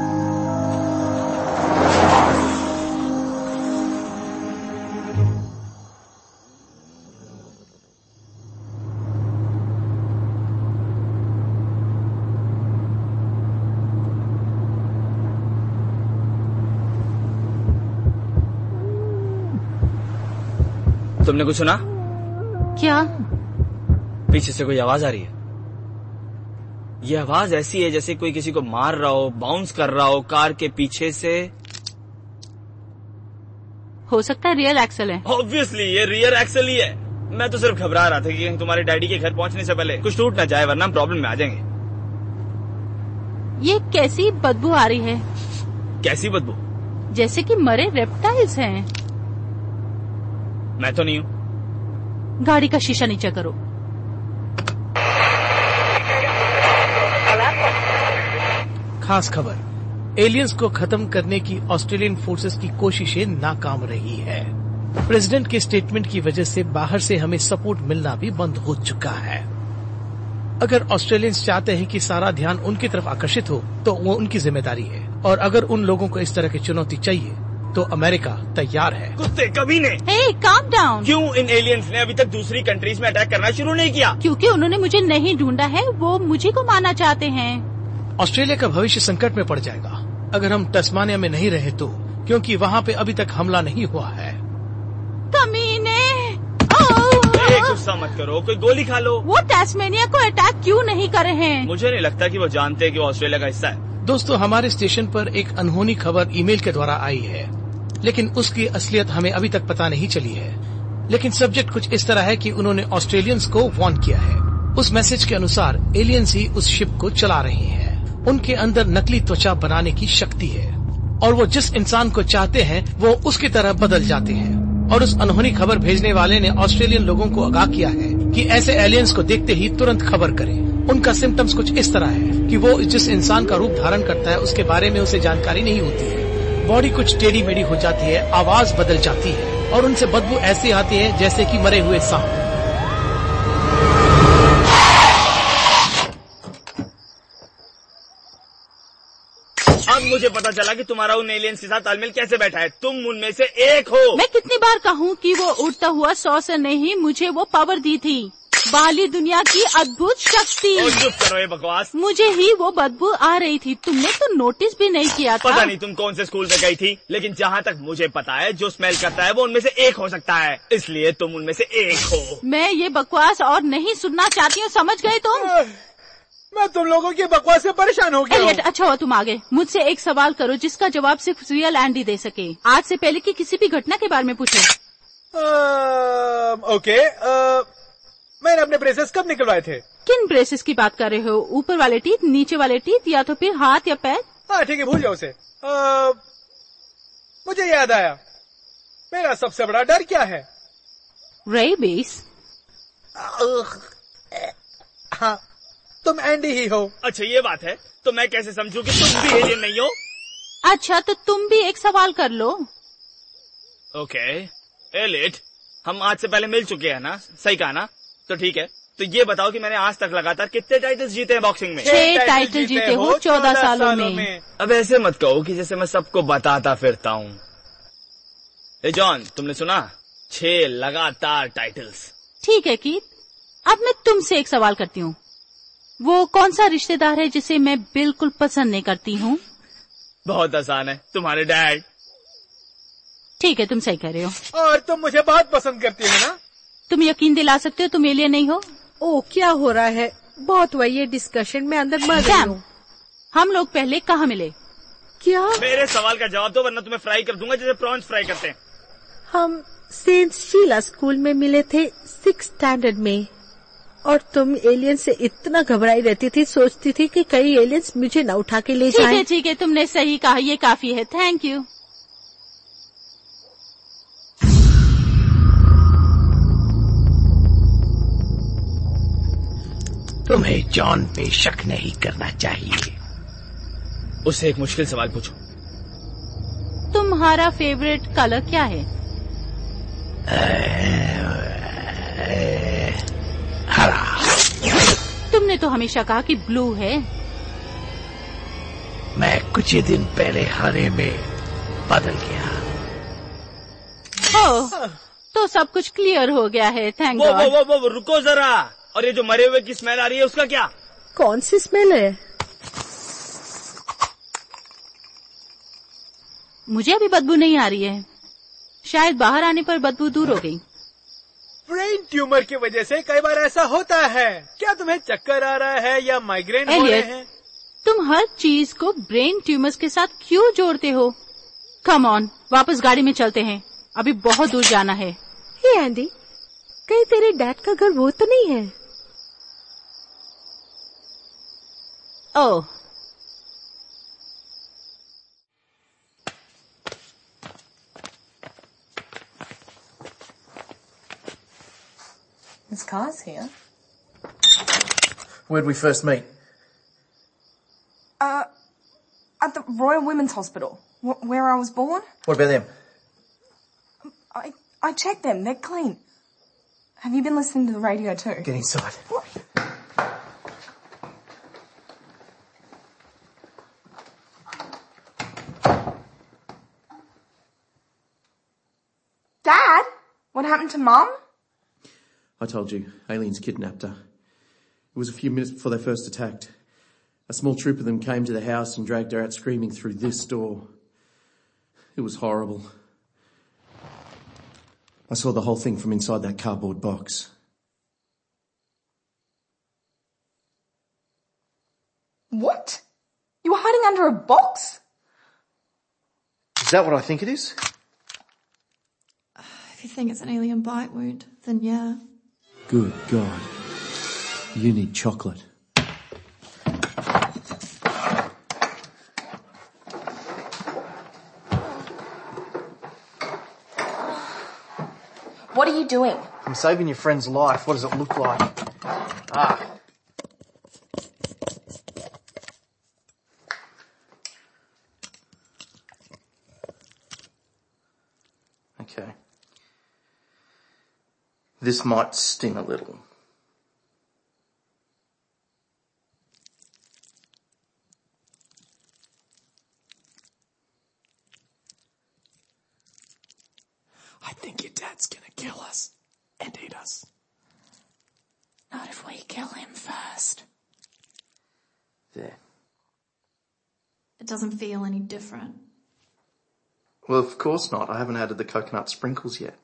तुमने कुछ सुना? क्या? पीछे से कोई आवाज आ रही है। ये आवाज ऐसी है जैसे कोई किसी को मार रहा हो, बाउंस कर रहा हो कार के पीछे से। हो सकता है रियर एक्सल है। ऑब्वियसली ये रियर एक्सल ही है। मैं तो सिर्फ घबरा रहा था कि तुम्हारे डैडी के घर पहुंचने से पहले कुछ टूट ना जाए, वरना हम प्रॉब्लम में आ जाएंगे। ये कैसी बदबू आ रही है? कैसी बदबू? जैसे कि मरे रेप्टाइल्स हैं। मैं तो नहीं हूँ। गाड़ी का शीशा नीचे करो। खास खबर, एलियंस को खत्म करने की ऑस्ट्रेलियन फोर्सेस की कोशिशें नाकाम रही है। प्रेसिडेंट के स्टेटमेंट की वजह से बाहर से हमें सपोर्ट मिलना भी बंद हो चुका है। अगर ऑस्ट्रेलियंस चाहते हैं कि सारा ध्यान उनकी तरफ आकर्षित हो तो वो उनकी जिम्मेदारी है, और अगर उन लोगों को इस तरह की चुनौती चाहिए तो अमेरिका तैयार है। कुत्ते कमीने। हे, काम डाउन। क्यों इन एलियंस ने अभी तक दूसरी कंट्रीज में अटैक करना शुरू नहीं किया? क्योंकि उन्होंने मुझे नहीं ढूंढा है, वो मुझे को मारना चाहते हैं। ऑस्ट्रेलिया का भविष्य संकट में पड़ जाएगा अगर हम तस्मानिया में नहीं रहे तो, क्योंकि वहाँ पे अभी तक हमला नहीं हुआ है। कमीने! गुस्सा मत करो, कोई गोली खा लो। वो टैस्मेनिया को अटैक क्यों नहीं कर रहे हैं? मुझे नहीं लगता कि वो जानते हैं कि वो ऑस्ट्रेलिया का हिस्सा है। दोस्तों, हमारे स्टेशन पर एक अनहोनी खबर ईमेल के द्वारा आई है, लेकिन उसकी असलियत हमें अभी तक पता नहीं चली है। लेकिन सब्जेक्ट कुछ इस तरह है कि उन्होंने ऑस्ट्रेलियंस को वार्न किया है। उस मैसेज के अनुसार एलियंस ही उस शिप को चला रहे हैं। उनके अंदर नकली त्वचा बनाने की शक्ति है और वो जिस इंसान को चाहते हैं वो उसकी तरह बदल जाते हैं। और उस अनहोनी खबर भेजने वाले ने ऑस्ट्रेलियन लोगों को आगाह किया है कि ऐसे एलियंस को देखते ही तुरंत खबर करें। उनका सिम्टम्स कुछ इस तरह है कि वो जिस इंसान का रूप धारण करता है उसके बारे में उसे जानकारी नहीं होती है। बॉडी कुछ टेढ़ी मेढ़ी हो जाती है, आवाज बदल जाती है और उनसे बदबू ऐसी आती है जैसे कि मरे हुए सांप। अब मुझे पता चला कि तुम्हारा उन एलियंस के साथ तालमेल कैसे बैठा है। तुम उनमें से एक हो। मैं कितनी बार कहूँ कि वो उड़ता हुआ सॉसर नहीं, मुझे वो पावर दी थी, बाली दुनिया की अद्भुत शक्ति। चुप करो ये बकवास। मुझे ही वो बदबू आ रही थी, तुमने तो नोटिस भी नहीं किया था। पता नहीं तुम कौन से स्कूल में गई थी, लेकिन जहाँ तक मुझे पता है जो स्मेल करता है वो उनमें से एक हो सकता है, इसलिए तुम उनमें से एक हो। मैं ये बकवास और नहीं सुनना चाहती हूँ, समझ गए तुम? मैं तुम लोगों की बकवास से परेशान हो गया हूँ। अच्छा हुआ तुम आ गए। मुझसे एक सवाल करो जिसका जवाब सिर्फ रियल एंडी दे सके। आज से पहले की किसी भी घटना के बारे में पूछो। ओके, मैंने अपने ब्रेसेस कब निकलवाए थे? किन ब्रेसेस की बात कर रहे हो? ऊपर वाले टीथ, नीचे वाले टीथ, या तो फिर हाथ या पैर? हाँ ठीक है, भूल जाओ उसे। मुझे याद आया, मेरा सबसे बड़ा डर क्या है? रेबीज। हाँ, तुम एंडी ही हो। अच्छा ये बात है, तो मैं कैसे समझूं कि तुम भी एलियन नहीं हो? अच्छा तो तुम भी एक सवाल कर लो। ओके एलिट, हम आज से पहले मिल चुके हैं ना? सही कहा ना? तो ठीक है, तो ये बताओ कि मैंने आज तक लगातार कितने टाइटल्स जीते हैं बॉक्सिंग में? 6 टाइटल जीते हो 14 सालों में। अब ऐसे मत कहो कि जैसे मैं सबको बताता फिरता हूँ। ए जॉन, तुमने सुना? 6 लगातार टाइटल्स। ठीक है कीथ, अब मैं तुमसे एक सवाल करती हूँ। वो कौन सा रिश्तेदार है जिसे मैं बिल्कुल पसंद नहीं करती हूँ? बहुत आसान है, तुम्हारे डैड। ठीक है, तुम सही कह रहे हो। और तुम मुझे बहुत पसंद करती हो ना? तुम यकीन दिला सकते हो तुम एलियन नहीं हो? ओ क्या हो रहा है? बहुत हुआ ये डिस्कशन में, अंदर मर गई हूँ। हम लोग पहले कहाँ मिले? क्या? मेरे सवाल का जवाब दो वरना तुम्हें फ्राई कर दूंगा जैसे प्रॉन्स फ्राई करते हैं। हम सेंट शीला स्कूल में मिले थे 6th स्टैंडर्ड में, और तुम एलियन से इतना घबराई रहती थी, सोचती थी कि कई एलियंस मुझे न उठा के ले जाएं। ठीक है, तुमने सही कहा, ये काफी है। Thank you. तुम्हें जॉन पे शक नहीं करना चाहिए। उससे एक मुश्किल सवाल पूछो। तुम्हारा फेवरेट कलर क्या है? हरा। तुमने तो हमेशा कहा कि ब्लू है। मैं कुछ ही दिन पहले हरे में बदल गया। ओह, तो सब कुछ क्लियर हो गया है। Thank God. वो रुको जरा, और ये जो मरे हुए की स्मेल आ रही है उसका क्या? कौन सी स्मेल है? मुझे अभी बदबू नहीं आ रही है, शायद बाहर आने पर बदबू दूर हो गई। ब्रेन ट्यूमर की वजह से कई बार ऐसा होता है। क्या तुम्हें चक्कर आ रहा है या माइग्रेन हो रहे हैं? तुम हर चीज को ब्रेन ट्यूमर्स के साथ क्यों जोड़ते हो? कम ऑन, वापस गाड़ी में चलते हैं, अभी बहुत दूर जाना है। हे एंडी, कहीं तेरे डैड का घर वो तो नहीं है? ओह, His car's here. Where'd we first meet? At the Royal Women's Hospital, where I was born. What about them? I checked them. They're clean. Have you been listening to the radio too? Get inside. Dad, what happened to Mum? I told you, aliens kidnapped her. It was a few minutes before they first attacked. A small troop of them came to the house and dragged her out screaming through this door. It was horrible. I saw the whole thing from inside that cardboard box. What? You were hiding under a box? Is that what I think it is? If you think it's an alien bite wound, then yeah. Good God. You need chocolate. What are you doing? I'm saving your friend's life. What does it look like? Okay. This might sting a little. I think your dad's gonna kill us and eat us. Not if we kill him first. There. It doesn't feel any different. Well, of course not. I haven't added the coconut sprinkles yet.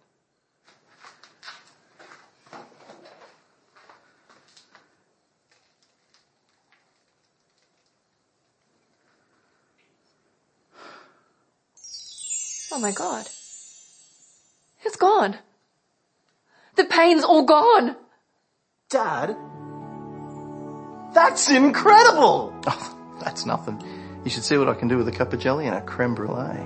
Oh my God. It's gone. The pain's all gone. Dad? That's incredible! Oh, that's nothing. You should see what I can do with a cup of jelly and a creme brulee.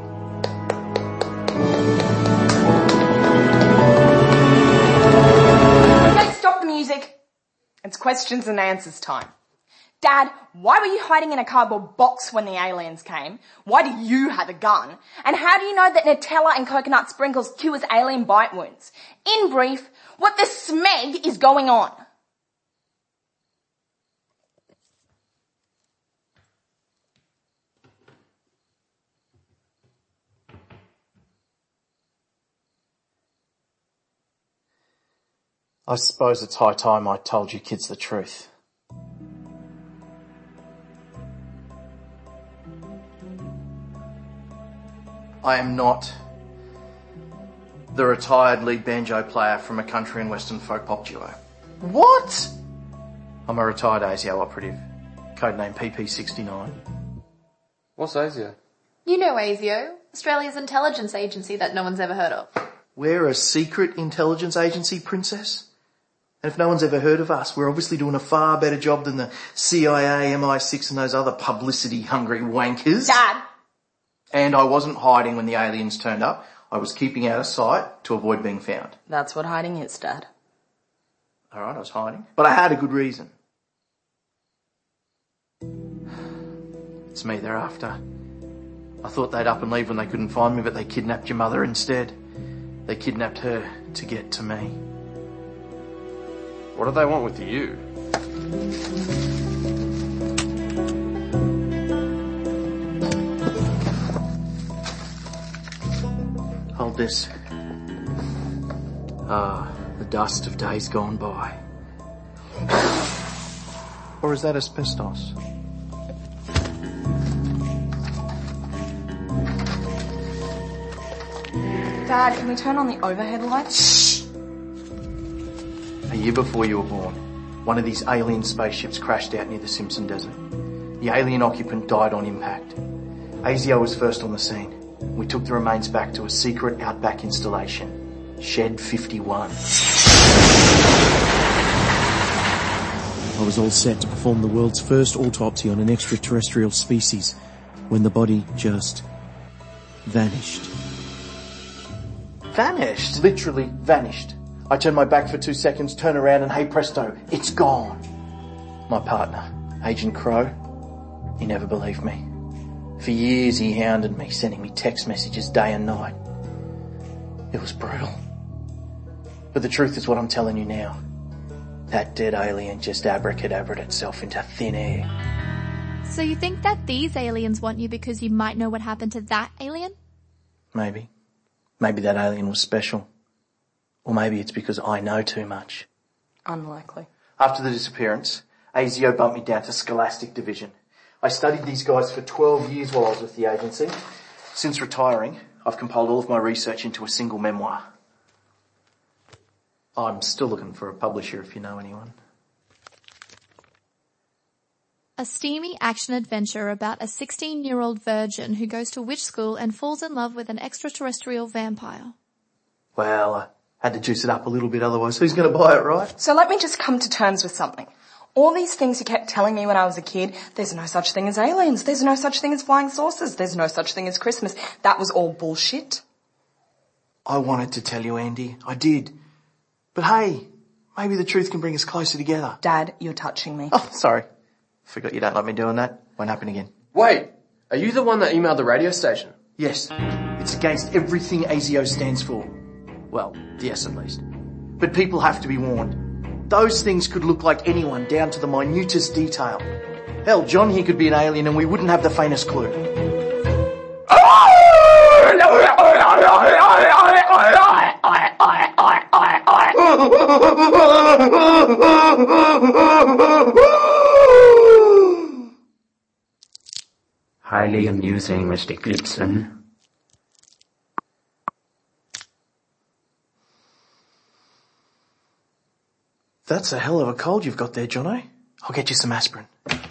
Okay, stop the music. It's questions and answers time. Dad, why were you hiding in a cardboard box when the aliens came? Why do you have a gun? And how do you know that Nutella and coconut sprinkles cures alien bite wounds? In brief, what the smeg is going on? I suppose it's high time I told you kids the truth. I am not the retired lead banjo player from a country and western folk pop duo. What? I'm a retired ASIO operative, codename PP69. What's ASIO? You know ASIO, Australia's intelligence agency that no one's ever heard of. We're a secret intelligence agency, princess. And if no one's ever heard of us, we're obviously doing a far better job than the CIA, MI6 and those other publicity-hungry wankers. Dad! And I wasn't hiding when the aliens turned up. I was keeping out of sight to avoid being found. That's what hiding is, Dad. All right, I was hiding. But I had a good reason. It's me they're after. I thought they'd up and leave when they couldn't find me, but they kidnapped your mother instead. They kidnapped her to get to me. What do they want with you? Hold this. The dust of days gone by. Or is that asbestos? Dad, can we turn on the overhead lights? A year before you were born, one of these alien spaceships crashed out near the Simpson Desert. The alien occupant died on impact. ASIO was first on the scene. We took the remains back to a secret outback installation, Shed 51. I was all set to perform the world's first autopsy on an extraterrestrial species when the body just vanished. Vanished? Literally vanished. I turned my back for 2 seconds, turn around and hey presto, it's gone. My partner, Agent Crow, he never believed me. For years he hounded me, sending me text messages day and night. It was brutal. But the truth is what I'm telling you now. That dead alien just abracadabraed itself into thin air. So you think that these aliens want you because you might know what happened to that alien? Maybe. Maybe that alien was special. Or maybe it's because I know too much. Unlikely. After the disappearance, ASIO bumped me down to Scholastic Division. I studied these guys for 12 years while I was with the agency. Since retiring, I've compiled all of my research into a single memoir. I'm still looking for a publisher if you know anyone. A steamy action-adventure about a 16-year-old virgin who goes to witch school and falls in love with an extraterrestrial vampire. Well, I had to juice it up a little bit, otherwise who's going to buy it, right? So let me just come to terms with something. All these things you kept telling me when I was a kid, there's no such thing as aliens, there's no such thing as flying saucers, there's no such thing as Christmas, that was all bullshit. I wanted to tell you, Andy. I did. But hey, maybe the truth can bring us closer together. Dad, you're touching me. Oh, sorry. Forgot you don't like me doing that. Won't happen again. Wait, are you the one that emailed the radio station? Yes. It's against everything ASIO stands for. Well, yes at least. But people have to be warned. Those things could look like anyone down to the minutest detail. Hell, John here could be an alien and we wouldn't have the faintest clue. Highly amusing, Mr. Gibson. That's a hell of a cold you've got there, Jono. I'll get you some aspirin.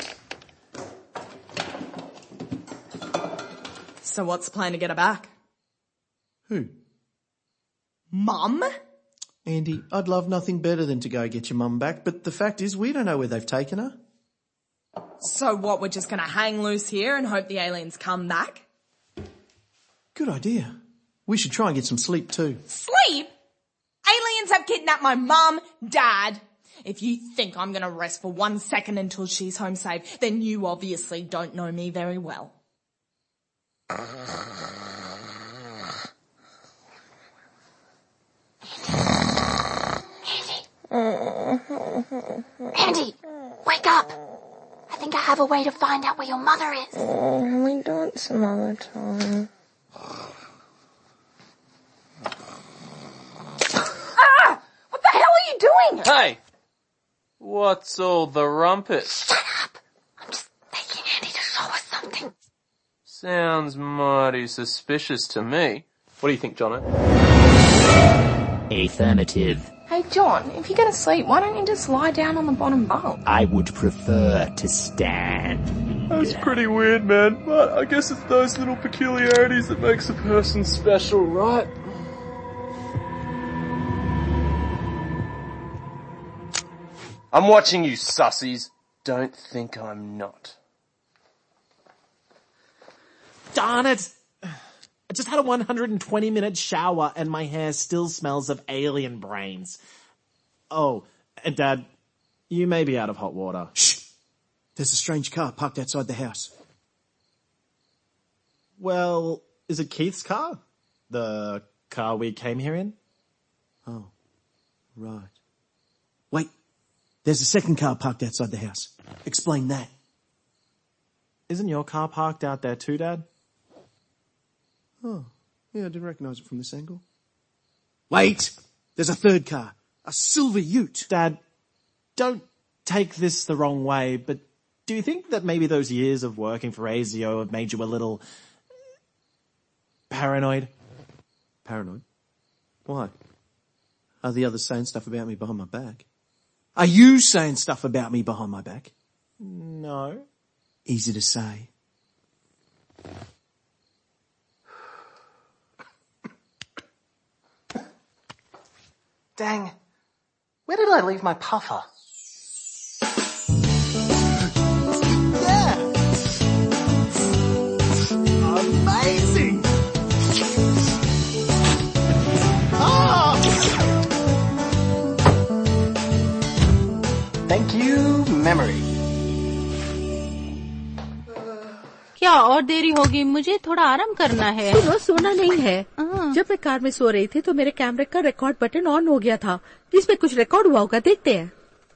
So what's the plan to get her back? Who? Mum? Andy, I'd love nothing better than to go get your mum back, but the fact is we don't know where they've taken her. So what, we're just going to hang loose here and hope the aliens come back? Good idea. We should try and get some sleep too. Sleep? Aliens have kidnapped my mum, Dad. If you think I'm going to rest for 1 second until she's home safe, then you obviously don't know me very well. Andy, wake up. I think I have a way to find out where your mother is. We don't some other time. Ah! What the hell are you doing? Hey! What's all the rumpus? Shut up. I'm just taking Andy to show us something. Sounds mighty suspicious to me. What do you think, Jono? Affirmative. Hey, John, if you're going to sleep, why don't you just lie down on the bottom bunk? I would prefer to stand. That's pretty weird, man, but I guess it's those little peculiarities that makes a person special, right? I'm watching you, sussies. Don't think I'm not. Darn it! I just had a 120-minute shower and my hair still smells of alien brains. Oh, and Dad, you may be out of hot water. Shh! There's a strange car parked outside the house. Well, is it Keith's car? The car we came here in? Oh, right. Wait, there's a second car parked outside the house. Explain that. Isn't your car parked out there too, Dad? Oh, yeah, I didn't recognise it from this angle. Wait! There's a third car. A silver ute. Dad, don't take this the wrong way, but do you think that maybe those years of working for ASIO have made you a little paranoid? Paranoid? Why? Are the others saying stuff about me behind my back? Are you saying stuff about me behind my back? No. Easy to say. Dang. Where did I leave my puffer? Yeah! Amazing! Ah! Thank you, memory. क्या और देरी होगी? मुझे थोड़ा आराम करना है। सुनो, सोना नहीं है। जब मैं कार में सो रही थी तो मेरे कैमरे का रिकॉर्ड बटन ऑन हो गया था। इसमें कुछ रिकॉर्ड हुआ होगा, देखते हैं।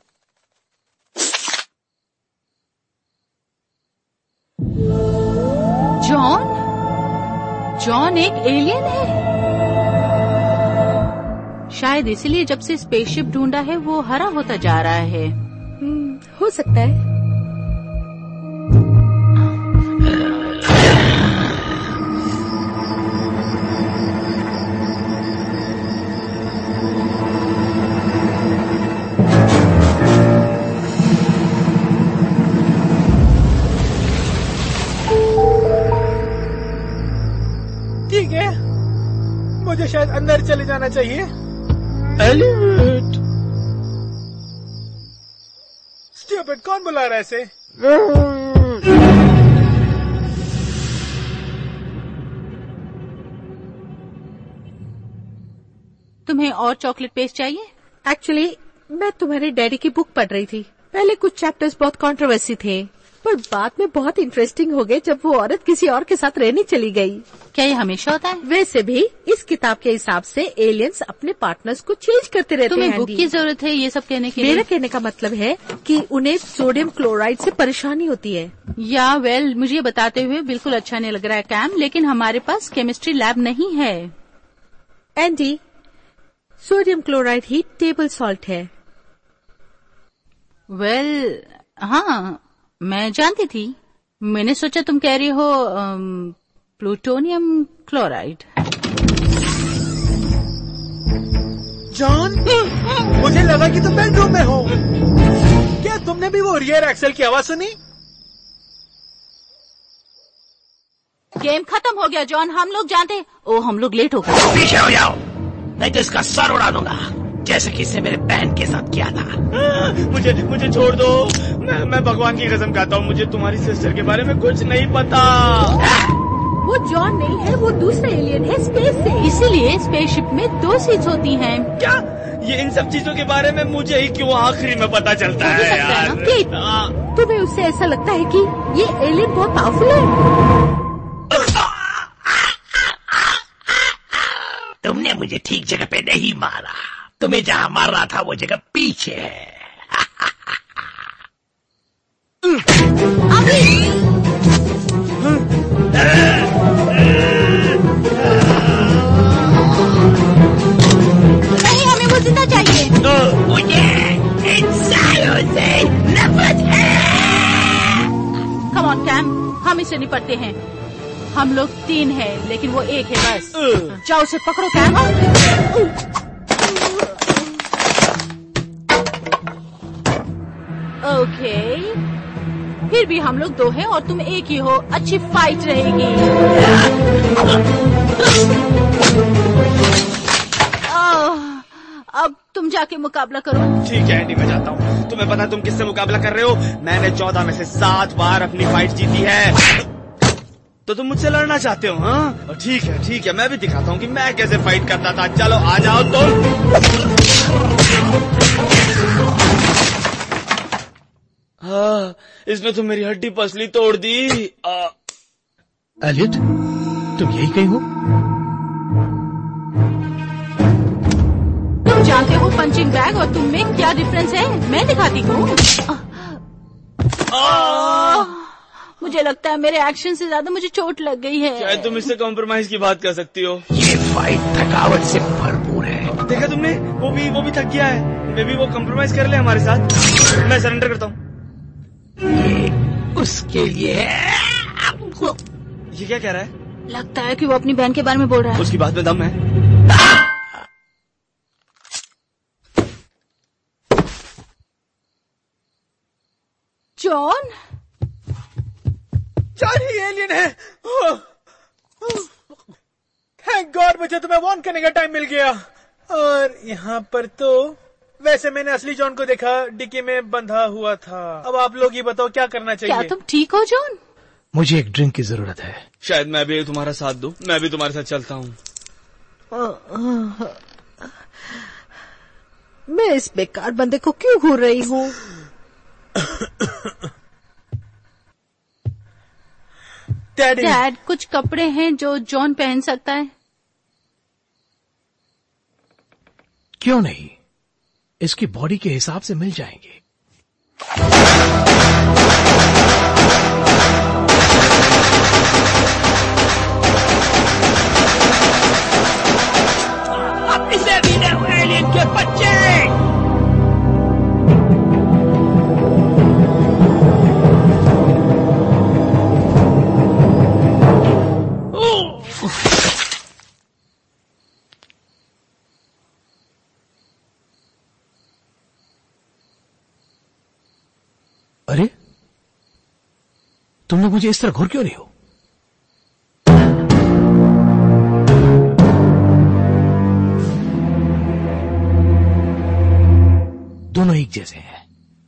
जॉन? जॉन एक एलियन है? शायद इसलिए जब से स्पेसशिप ढूंढा है वो हरा होता जा रहा है। हो सकता है। जॉन? जॉन एक एलियन है? शायद इसलिए जब से स्पेसशिप ढूंढा है वो हरा होता जा रहा है। हो सकता है। जॉन? जॉन एक एलियन है? शायद इसलिए जब से स्पेसशिप ढूंढा है वो हरा होता जा रहा है। मुझे शायद अंदर चले जाना चाहिए। एलियट! स्टूपिड, कौन बुला रहा है ऐसे? तुम्हें और चॉकलेट पेस्ट चाहिए? एक्चुअली मैं तुम्हारे डैडी की बुक पढ़ रही थी। पहले कुछ चैप्टर्स बहुत कंट्रोवर्सी थे, पर बाद में बहुत इंटरेस्टिंग हो गए जब वो औरत किसी और के साथ रहने चली गई। क्या ये हमेशा होता है? वैसे भी इस किताब के हिसाब से एलियंस अपने पार्टनर्स को चेंज करते रहते हैं। तुम्हें बुक की जरूरत है ये सब कहने के लिए? मेरा कहने का मतलब है कि उन्हें सोडियम क्लोराइड से परेशानी होती है। या वेल, मुझे ये बताते हुए बिल्कुल अच्छा नहीं लग रहा है कैम, लेकिन हमारे पास केमिस्ट्री लैब नहीं है। एंडी, सोडियम क्लोराइड ही टेबल सॉल्ट है। वेल, हाँ मैं जानती थी। मैंने सोचा तुम कह रही हो प्लूटोनियम क्लोराइड। जॉन, मुझे लगा कि तुम बेडरूम में हो। क्या तुमने भी वो रियर एक्सेल की आवाज सुनी? गेम खत्म हो गया जॉन, हम लोग जानते। ओ, हम लोग लेट हो गए। पीछे हो जाओ, नहीं तो इसका सर उड़ा दूंगा, जैसे कि इसने मेरे बहन के साथ किया था। मुझे छोड़ दो। मैं भगवान की कसम खाता हूँ, मुझे तुम्हारी सिस्टर के बारे में कुछ नहीं पता। वो जॉन नहीं है, वो दूसरा एलियन है स्पेस से। इसीलिए स्पेसशिप में 2 सीट्स होती हैं। क्या? ये इन सब चीजों के बारे में मुझे ही क्यों आखिरी में पता चलता है यार? तुम्हें उससे ऐसा लगता है कि ये एलियन बहुत पावरफुल है? तुमने मुझे ठीक जगह पे नहीं मारा, तुम्हें जहाँ मार रहा था वो जगह पीछे है। नहीं, हमें वो जिंदा चाहिए। मुझे इंसानों से नफरत है। कम ऑन कैम, हम इससे निपटते हैं। हम लोग 3 हैं, लेकिन वो 1 है बस। जाओ उसे पकड़ो कैम। ओके, फिर भी हम लोग 2 हैं और तुम 1 ही हो। अच्छी फाइट रहेगी। अब तुम जाके मुकाबला करो। ठीक है एंडी, मैं जाता हूँ। तुम्हें पता तुम किससे मुकाबला कर रहे हो? मैंने 14 में से 7 बार अपनी फाइट जीती है। तो तुम मुझसे लड़ना चाहते हो? हाँ, ठीक है, मैं भी दिखाता हूँ कि मैं कैसे फाइट करता था। चलो आ जाओ तुम। हाँ, इसने तो मेरी हड्डी पसली तोड़ दी। एलियट, तुम यही कहीं हो? तुम जानते हो पंचिंग बैग और तुम में क्या डिफरेंस है? मैं दिखाती हूँ। मुझे लगता है मेरे एक्शन से ज्यादा मुझे चोट लग गई है। शायद तुम इससे कॉम्प्रोमाइज की बात कर सकती हो। ये फाइट थकावट से भरपूर है। देखा तुमने? वो भी थक गया है। मे बी वो कॉम्प्रोमाइज कर ले हमारे साथ। मैं सरेंडर करता हूँ। ये उसके लिए है। ये क्या कह रहा है? लगता है कि वो अपनी बहन के बारे में बोल रहा है। उसकी बात में दम है। जॉन ही एलियन है। थैंक गॉड, मुझे तुम्हें वार्न करने का टाइम मिल गया। और यहाँ पर तो वैसे मैंने असली जॉन को देखा, डिक्की में बंधा हुआ था। अब आप लोग ही बताओ क्या करना चाहिए? क्या तुम ठीक हो जॉन? मुझे एक ड्रिंक की जरूरत है। शायद मैं भी तुम्हारा साथ दूं। मैं भी तुम्हारे साथ चलता हूँ। मैं इस बेकार बंदे को क्यों घूर रही हूँ? डैड, कुछ कपड़े हैं जो जॉन पहन सकता है? क्यों नहीं, इसकी बॉडी के हिसाब से मिल जाएंगे। अब इसे भी दो एलियन के बच्चे। अरे, तुम लोग मुझे इस तरह घूर क्यों नहीं हो? जैसे हैं।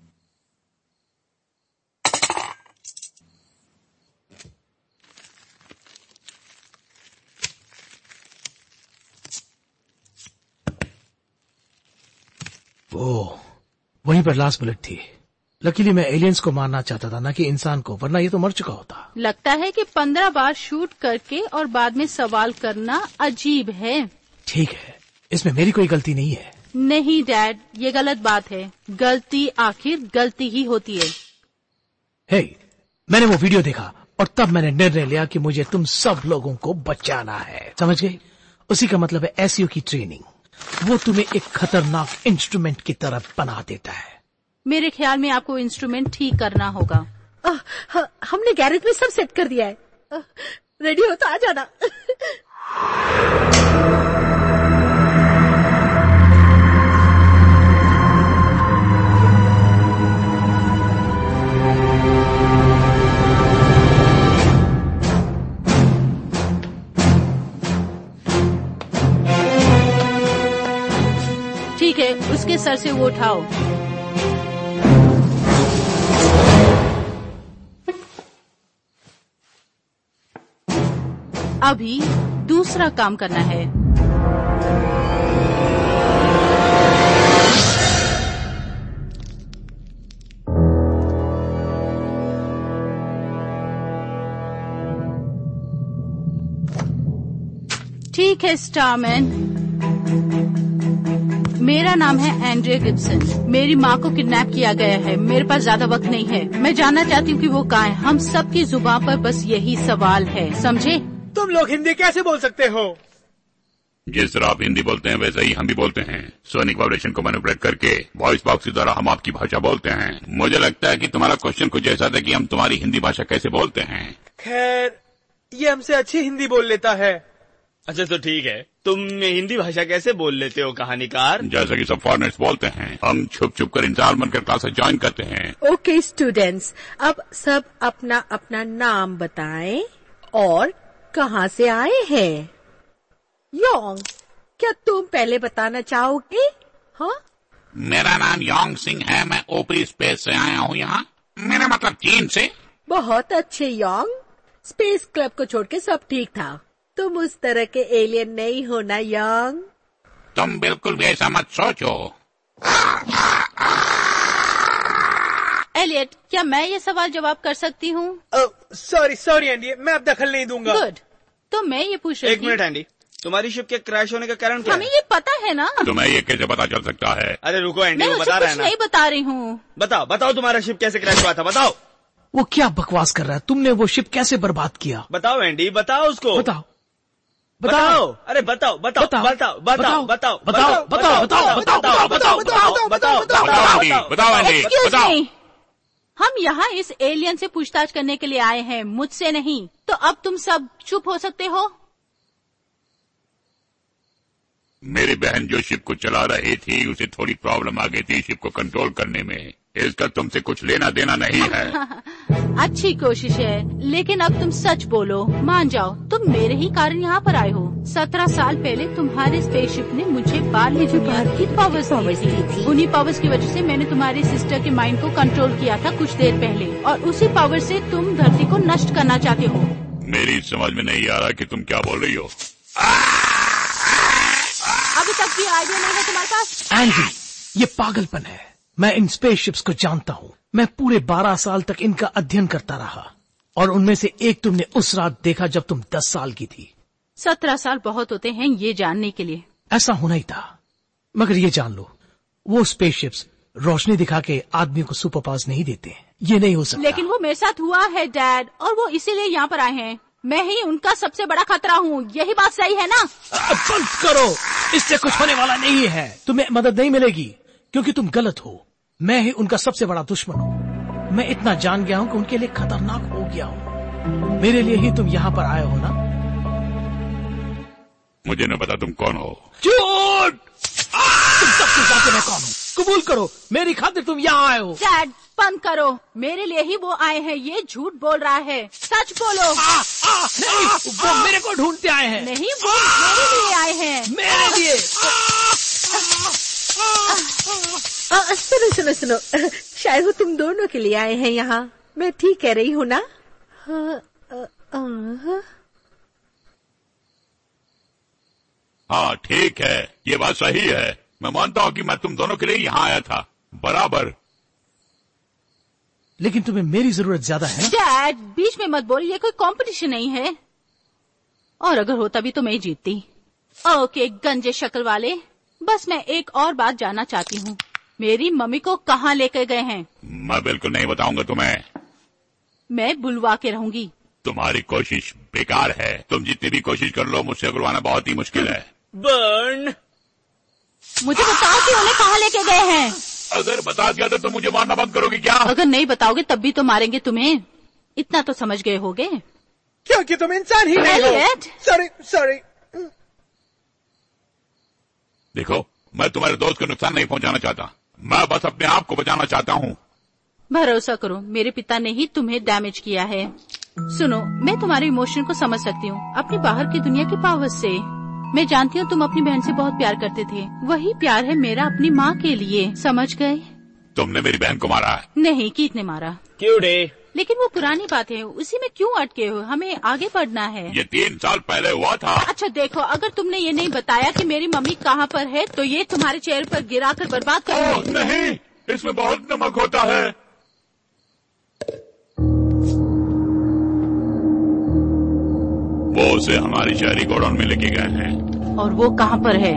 वो वहीं पर लास्ट बुलेट थी। लकीली मैं एलियंस को मारना चाहता था, ना कि इंसान को, वरना ये तो मर चुका होता। लगता है कि 15 बार शूट करके और बाद में सवाल करना अजीब है। ठीक है, इसमें मेरी कोई गलती नहीं है। नहीं डैड, ये गलत बात है। गलती आखिर गलती ही होती है। हे, मैंने वो वीडियो देखा और तब मैंने निर्णय लिया कि मुझे तुम सब लोगों को बचाना है, समझ गए? उसी का मतलब है एसईओ की ट्रेनिंग। वो तुम्हें एक खतरनाक इंस्ट्रूमेंट की तरफ बना देता है। मेरे ख्याल में आपको इंस्ट्रूमेंट ठीक करना होगा। हमने गैरेज में सब सेट कर दिया है। रेडी हो तो आ जाना। ठीक है, उसके सर से वो उठाओ। अभी दूसरा काम करना है। ठीक है स्टारमैन, मेरा नाम है एंड्रिया गिब्सन। मेरी माँ को किडनैप किया गया है। मेरे पास ज्यादा वक्त नहीं है। मैं जानना चाहती हूँ कि वो कहाँ है। हम सबकी जुबान पर बस यही सवाल है, समझे? तुम लोग हिंदी कैसे बोल सकते हो? जिस तरह आप हिंदी बोलते हैं वैसे ही हम भी बोलते हैं। सोनिक वाइब्रेशन को मैनिपुलेट करके वॉइस बॉक्स के द्वारा हम आपकी भाषा बोलते हैं। मुझे लगता है कि तुम्हारा क्वेश्चन कुछ ऐसा था कि हम तुम्हारी हिंदी भाषा कैसे बोलते हैं। खैर, ये हमसे अच्छी हिंदी बोल लेता है। अच्छा तो ठीक है, तुम हिंदी भाषा कैसे बोल लेते हो कहानीकार? जैसा कि सब फॉरेनर्स बोलते हैं। हम छुप छुप कर इंतजार बनकर क्लासेस ज्वाइन करते हैं। ओके स्टूडेंट्स, अब सब अपना अपना नाम बताएं और कहाँ से आए हैं। योंग, क्या तुम पहले बताना चाहोगे? हाँ, मेरा नाम योंग सिंह है। मैं ऊपरी स्पेस से आया हूँ यहाँ। मेरा मतलब चीन से। बहुत अच्छे योंग। स्पेस क्लब को छोड़ के सब ठीक था। तुम उस तरह के एलियन नहीं हो ना योंग? तुम बिल्कुल भी ऐसा मत सोचो। एलियट, क्या मैं ये सवाल जवाब कर सकती हूँ? सॉरी एंडी, मैं अब दखल नहीं दूंगा। गुड, तो मैं ये पूछ रही थी। एक मिनट एंडी, तुम्हारी शिप के क्रैश होने का कारण क्या है? हमें ये पता है ना। तुम्हें ये कैसे पता चल सकता है? अरे रुको एंडी, मैं वो बता रहा है कुछ ना। नहीं बता रही हूँ। बताओ तुम्हारा शिप कैसे क्रैश हुआ था, बताओ। वो क्या बकवास कर रहा है? तुमने वो शिप कैसे बर्बाद किया? बताओ एंडी, बताओ उसको। बताओ। अरे बताओ। हम यहाँ इस एलियन से पूछताछ करने के लिए आए हैं, मुझसे नहीं। तो अब तुम सब चुप हो सकते हो। मेरी बहन जो शिप को चला रही थी उसे थोड़ी प्रॉब्लम आ गई थी शिप को कंट्रोल करने में। इसका तुमसे कुछ लेना देना नहीं है। अच्छी कोशिश है, लेकिन अब तुम सच बोलो। मान जाओ, तुम मेरे ही कारण यहाँ पर आए हो। 17 साल पहले तुम्हारे स्पेसशिप ने मुझे बाहरी दुनिया की पावर्स दी थी। उन्हीं पावर्स की वजह से मैंने तुम्हारी सिस्टर के माइंड को कंट्रोल किया था कुछ देर पहले, और उसी पावर से तुम धरती को नष्ट करना चाहते हो। मेरी समझ में नहीं आ रहा कि तुम क्या बोल रही हो। अभी तक भी आइडिया नहीं है तुम्हारे पास? एंडी, ये पागलपन है। मैं इन स्पेसशिप्स को जानता हूँ। मैं पूरे 12 साल तक इनका अध्ययन करता रहा, और उनमें से एक तुमने उस रात देखा जब तुम 10 साल की थी। 17 साल बहुत होते हैं ये जानने के लिए। ऐसा होना ही था, मगर ये जान लो, वो स्पेसशिप्स रोशनी दिखा के आदमी को सुपर पावर्स नहीं देते। ये नहीं हो सकता। लेकिन वो मेरे साथ हुआ है डैड, और वो इसीलिए यहाँ पर आए हैं। मैं ही उनका सबसे बड़ा खतरा हूँ, यही बात सही है ना? बंद करो, इससे कुछ होने वाला नहीं है। तुम्हें मदद नहीं मिलेगी क्योंकि तुम गलत हो। मैं ही उनका सबसे बड़ा दुश्मन हूँ। मैं इतना जान गया हूँ कि उनके लिए खतरनाक हो गया हूँ। मेरे लिए ही तुम यहाँ पर आए हो ना? मुझे न पता तुम कौन हो। झूठ! तुम सबसे ज्यादा मैं कौन हूँ? कबूल करो, मेरी खातिर तुम यहाँ आए हो। डैड, बंद करो। मेरे लिए ही वो आए हैं। ये झूठ बोल रहा है। सच बोलो। नहीं, वो मेरे को ढूंढते आए हैं। नहीं, वो मेरे लिए आए हैं। मेरे लिए। सुनो सुनो सुनो, शायद वो तुम दोनों के लिए आए हैं यहाँ। मैं ठीक कह रही हूँ ना? हाँ ठीक है, ये बात सही है। मैं मानता हूँ कि मैं तुम दोनों के लिए यहाँ आया था, बराबर। लेकिन तुम्हें मेरी जरूरत ज्यादा है ना? डैड, बीच में मत बोल, ये कोई कंपटीशन नहीं है। और अगर होता भी तो मैं ही जीतती। ओके गंजे शक्ल वाले, बस मैं एक और बात जानना चाहती हूँ, मेरी मम्मी को कहाँ लेकर गए हैं? मैं बिल्कुल नहीं बताऊंगा तुम्हें। मैं बुलवा के रहूंगी। तुम्हारी कोशिश बेकार है, तुम जितनी भी कोशिश कर लो मुझसे बुलवाना बहुत ही मुश्किल है। बर्न, मुझे बताओ कि उन्हें कहाँ लेके गए हैं। अगर बता दिया तो मुझे मारना बंद करोगे क्या? अगर नहीं बताओगे तब भी तो मारेंगे तुम्हें, इतना तो समझ गए होगे। क्योंकि तुम इंसान ही नहीं हो। Sorry sorry. देखो, मैं तुम्हारे दोस्त को नुकसान नहीं पहुंचाना चाहता, मैं बस अपने आप को बचाना चाहता हूँ। भरोसा करो, मेरे पिता ने ही तुम्हें डैमेज किया है। सुनो, मैं तुम्हारे इमोशन को समझ सकती हूँ, अपनी बाहर की दुनिया की पावर से। मैं जानती हूँ तुम अपनी बहन से बहुत प्यार करते थे, वही प्यार है मेरा अपनी माँ के लिए, समझ गए? तुमने मेरी बहन को मारा है? नहीं, कीट ने मारा। क्यों डे? लेकिन वो पुरानी बात है, उसी में क्यों अटके हो? हमें आगे बढ़ना है। ये 3 साल पहले हुआ था। अच्छा देखो, अगर तुमने ये नहीं बताया कि मेरी मम्मी कहाँ पर है, तो ये तुम्हारे चेहरे पर गिराकर बर्बाद करेंगे। नहीं, इसमें बहुत नमक होता है। वो उसे हमारी शहरी गोडाउन में लेके गए हैं। और वो कहाँ पर है?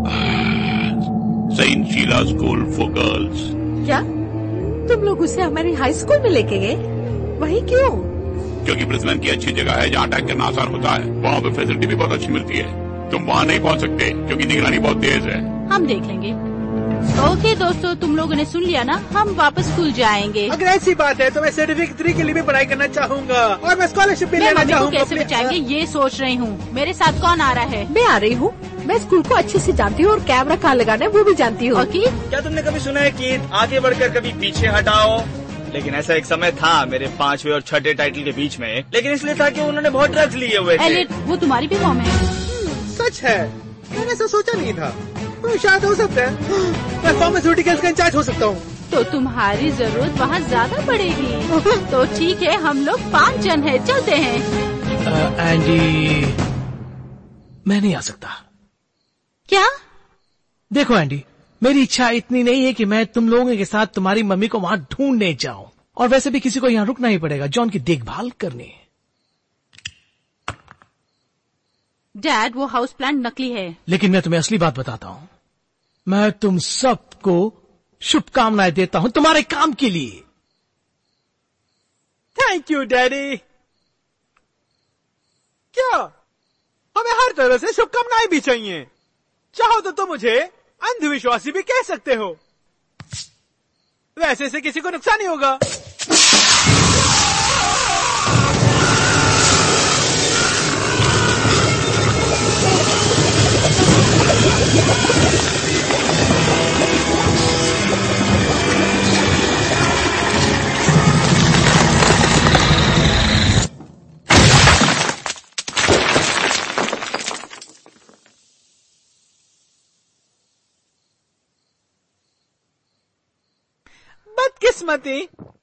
Saint Sheila school for girls. क्या तुम लोग उसे हमारी हाई स्कूल में लेके गए? वही क्यों? क्योंकि ब्रिस्बेन की अच्छी जगह है जहाँ अटैक करना आसान होता है, वहाँ पे फैसिलिटी भी बहुत अच्छी मिलती है। तुम वहाँ नहीं पहुँच सकते क्योंकि निगरानी बहुत तेज है। हम देख लेंगे। ओके दोस्तों, तुम लोगों ने सुन लिया ना, हम वापस स्कूल जाएंगे। अगर ऐसी बात है तो मैं सर्टिफिकेट 3 के लिए भी पढ़ाई करना चाहूँगा और मैं स्कॉलरशिप भी लेना चाहूँगा। कैसे बचाएंगे ये सोच रही हूँ। मेरे साथ कौन आ रहा है? मैं आ रही हूँ। मैं स्कूल को अच्छे से जानती हूँ और कैमरा कहाँ लगाना है वो भी जानती हूँ। क्या तुमने कभी सुना है कि आगे बढ़कर कभी पीछे हटाओ? लेकिन ऐसा एक समय था मेरे 5वें और 6ठे टाइटल के बीच में, लेकिन इसलिए था कि उन्होंने बहुत ड्रग्स लिए हुए थे। वो तुम्हारी भी मॉम है? सच है, मैंने ऐसा सोचा नहीं था। शायद हो सकता है मैं फार्मास्यूटिकल्स का इंचार्ज हो सकता हूँ। तो तुम्हारी जरूरत वहाँ ज्यादा पड़ेगी। तो ठीक है, हम लोग 5 जन हैं, चलते हैं। एंडी, मैं नहीं आ सकता। क्या? देखो एंडी, मेरी इच्छा इतनी नहीं है कि मैं तुम लोगों के साथ तुम्हारी मम्मी को वहाँ ढूंढने जाऊं, और वैसे भी किसी को यहाँ रुकना ही पड़ेगा जॉन की देखभाल करने। डैड, वो हाउस प्लांट नकली है। लेकिन मैं तुम्हें असली बात बताता हूँ, मैं तुम सबको शुभकामनाएं देता हूँ तुम्हारे काम के लिए। Thank you daddy. क्या हमें हर तरह से शुभकामनाएं भी चाहिए? चाहो तो तुम मुझे अंधविश्वासी भी कह सकते हो, वैसे से किसी को नुकसान नहीं होगा। बदकिस्मती।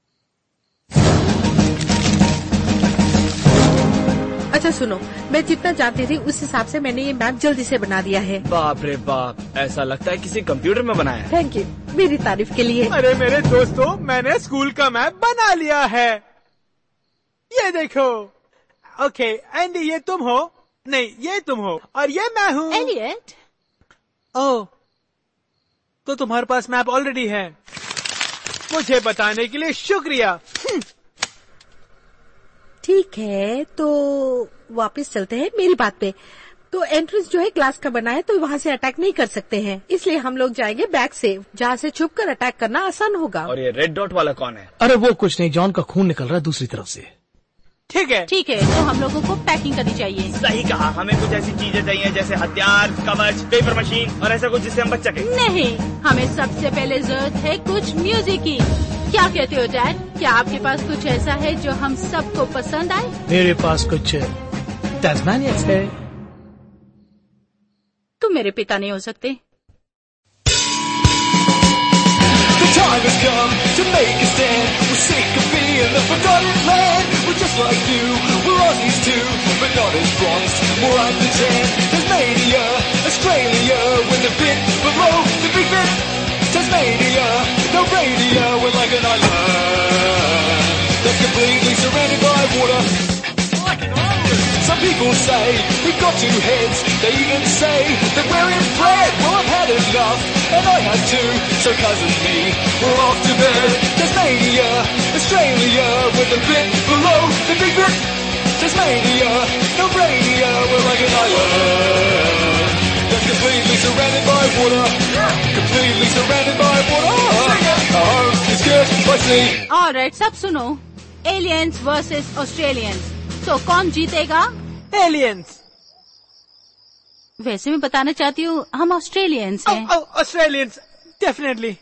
अच्छा सुनो, मैं जितना जानती थी उस हिसाब से मैंने ये मैप जल्दी से बना दिया है। बाप रे बाप, ऐसा लगता है किसी कंप्यूटर में बनाया है। थैंक यू मेरी तारीफ के लिए। अरे मेरे दोस्तों, मैंने स्कूल का मैप बना लिया है, ये देखो। ओके एंडी, ये तुम हो? नहीं, ये तुम हो और ये मैं हूँ। एलियट। ओह, तो तुम्हारे पास मैप ऑलरेडी है। मुझे बताने के लिए शुक्रिया। ठीक है, तो वापस चलते हैं मेरी बात पे। तो एंट्रेंस जो है ग्लास का बना है, तो वहाँ से अटैक नहीं कर सकते हैं, इसलिए हम लोग जाएंगे बैक से, जहाँ से छुपकर अटैक करना आसान होगा। और ये रेड डॉट वाला कौन है? अरे वो कुछ नहीं, जॉन का खून निकल रहा है दूसरी तरफ से। ठीक है ठीक है, तो हम लोगों को पैकिंग करनी चाहिए। सही कहा, हमें कुछ ऐसी चीजें चाहिए जैसे हथियार, कवच, पेपर मशीन और ऐसा कुछ जिससे हम बच सके। नहीं, हमें सबसे पहले जरूरत है कुछ म्यूजिक की। क्या कहते हो डैड? क्या आपके पास कुछ ऐसा है जो हम सबको पसंद आए? मेरे पास कुछ टैस्मानियंस है। तुम मेरे पिता नहीं हो सकते। time has come to make a stand. We're sick of being the forgotten land. We're just like you, we're Aussies too, but not as bronzed, more like the tan. Tasmania, Australia, we're the bit below the big bit. Tasmania, no radio, we're like an island that's completely surrounded by water. Some people say we've got two heads. They even say that we're inbred. Well, I've had enough, and I have too. So cousin me, we're off to bed. Tasmania, Australia, with a bit below the big bit. Tasmania, no radio, we're like an island that's completely surrounded by water. Completely surrounded by water. Our home is good by sea. Alright, सब सुनो. Aliens versus Australians. तो कौन जीतेगा? Aliens. वैसे मैं बताना चाहती हूँ हम ऑस्ट्रेलियंस हैं। Australians, definitely.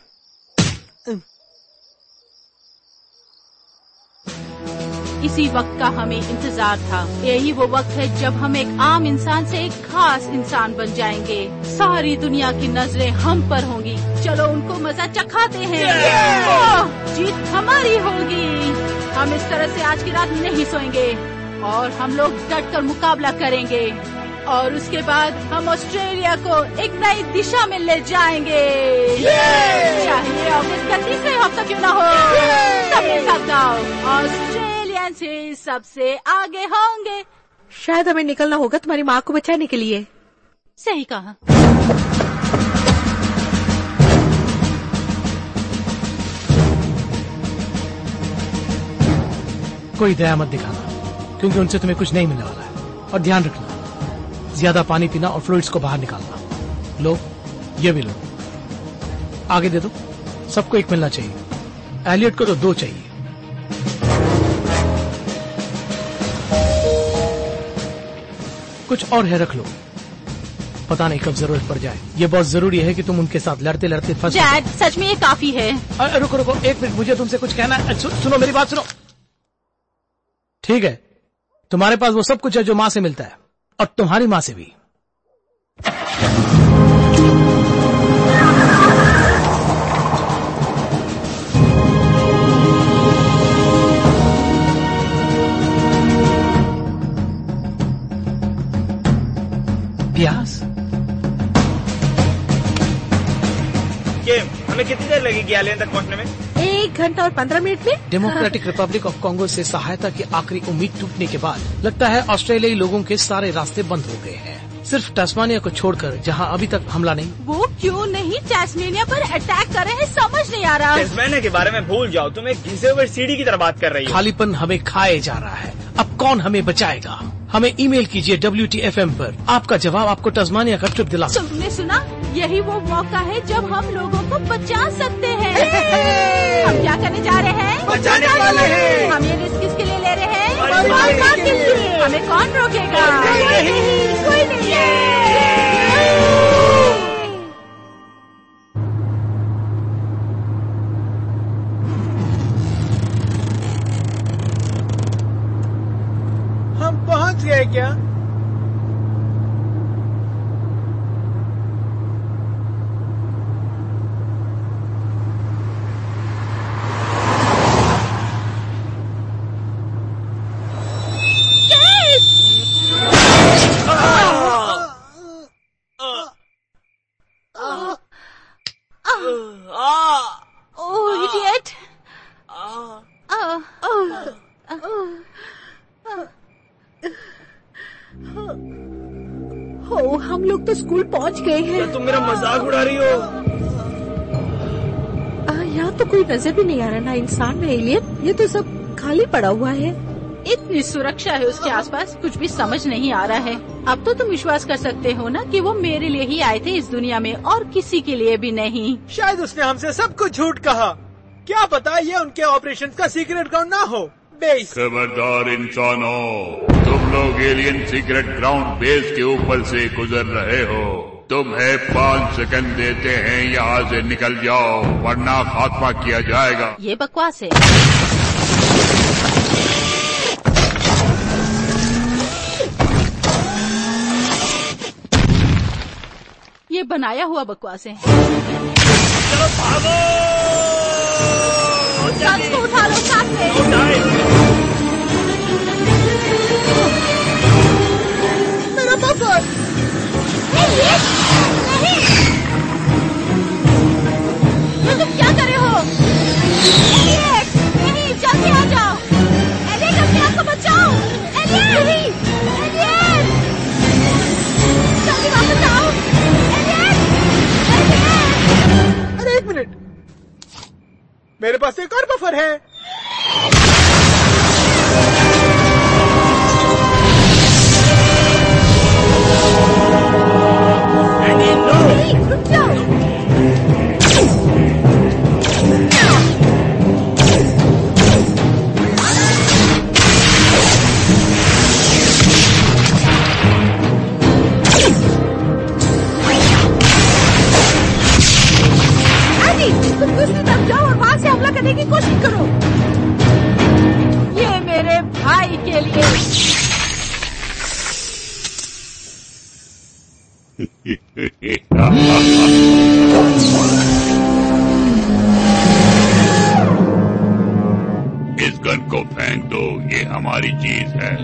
इसी वक्त का हमें इंतजार था। यही वो वक्त है जब हम एक आम इंसान से एक खास इंसान बन जाएंगे। सारी दुनिया की नजरें हम पर होंगी। चलो उनको मजा चखाते हैं। जीत हमारी होगी। हम इस तरह से आज की रात नहीं सोएंगे और हम लोग डट कर मुकाबला करेंगे और उसके बाद हम ऑस्ट्रेलिया को एक नई दिशा में ले जाएंगे। चाहे अगस्त का तीसरे हफ्ता क्यों न हो, सबके साथ गाओ। ऑस्ट्रेलियन से सबसे आगे होंगे। शायद हमें निकलना होगा तुम्हारी माँ को बचाने के लिए। सही कहा। कोई दया मत दिखाना, क्योंकि उनसे तुम्हें कुछ नहीं मिलने वाला है। और ध्यान रखना, ज्यादा पानी पीना और फ्लूइड्स को बाहर निकालना। लो, ये भी लो। आगे दे दो। सबको एक मिलना चाहिए। एलियट को तो 2 चाहिए। कुछ और है, रख लो। पता नहीं कब जरूरत पड़ जाए। ये बहुत जरूरी है कि तुम उनके साथ लड़ते लड़ते फंस। डैड, सच में ये काफी है। रुको रुको, 1 मिनट, मुझे तुमसे कुछ कहना है। सुनो मेरी बात सुनो। ठीक है, तुम्हारे पास वो सब कुछ है जो माँ से मिलता है, और तुम्हारी माँ से भी। प्यास। हमें कितनी देर लगेगी एलियन तक पहुंचने में? 1 घंटा और 15 मिनट में। डेमोक्रेटिक रिपब्लिक ऑफ कांगो से सहायता की आखिरी उम्मीद टूटने के बाद लगता है ऑस्ट्रेलियाई लोगों के सारे रास्ते बंद हो गए हैं, सिर्फ टास्मानिया को छोड़कर, जहां अभी तक हमला नहीं। वो क्यों नहीं टास्मानिया पर अटैक कर रहे हैं, समझ नहीं आ रहा। टास्मानिया के बारे में भूल जाओ, तुम एक घिसे हुए सीढ़ी की तरह बात कर रही हो। खालीपन हमें खाए जा रहा है। अब कौन हमें बचाएगा? हमें ईमेल कीजिए WTFM पर। आपका जवाब आपको टास्मानिया का ट्रिप दिला। तुमने सुना? यही वो मौका है जब हम लोगों को बचा सकते हैं। हम क्या करने जा रहे हैं? बचाने वाले हैं। हम ये रिस्क किसके लिए ले रहे हैं? हमें कौन रोकेगा? कोई नहीं है। हम पहुंच गए क्या? हम लोग तो स्कूल पहुंच गए हैं। तुम मेरा मजाक उड़ा रही हो? यहाँ तो कोई नजर भी नहीं आ रहा, ना इंसान ना एलियन। ये तो सब खाली पड़ा हुआ है। इतनी सुरक्षा है उसके आसपास, कुछ भी समझ नहीं आ रहा है। अब तो तुम विश्वास कर सकते हो ना कि वो मेरे लिए ही आए थे इस दुनिया में और किसी के लिए भी नहीं। शायद उसने हमसे सब कुछ झूठ कहा। क्या पता ये उनके ऑपरेशन का सीक्रेट ग्राउंड ना हो। बेस। खबरदार इंसानों, तुम लोग एलियन सीक्रेट ग्राउंड बेस के ऊपर से गुजर रहे हो। तुम्हें 5 सेकंड देते हैं, यहाँ से निकल जाओ वरना खात्मा किया जाएगा। ये बकवास है। ये बनाया हुआ बकवास है। चलो भागो। को उठा लो साथ में। मेरा बफर। नहीं, तुम क्या कर रहे हो? एलियट, नहीं, जल्दी आ जाओ। एलियट, अपने आप को बचाओ। एलियट, एलियट, जल्दी वापस आओ। Elliot, Elliot. अरे एक मिनट, मेरे पास एक और बफर है। रुक जाओ। आंटी, तुम दूसरी तरफ जाओ और वहां से हमला करने की कोशिश करो। ये मेरे भाई के लिए। इस गन को फेंक दो, ये हमारी चीज है।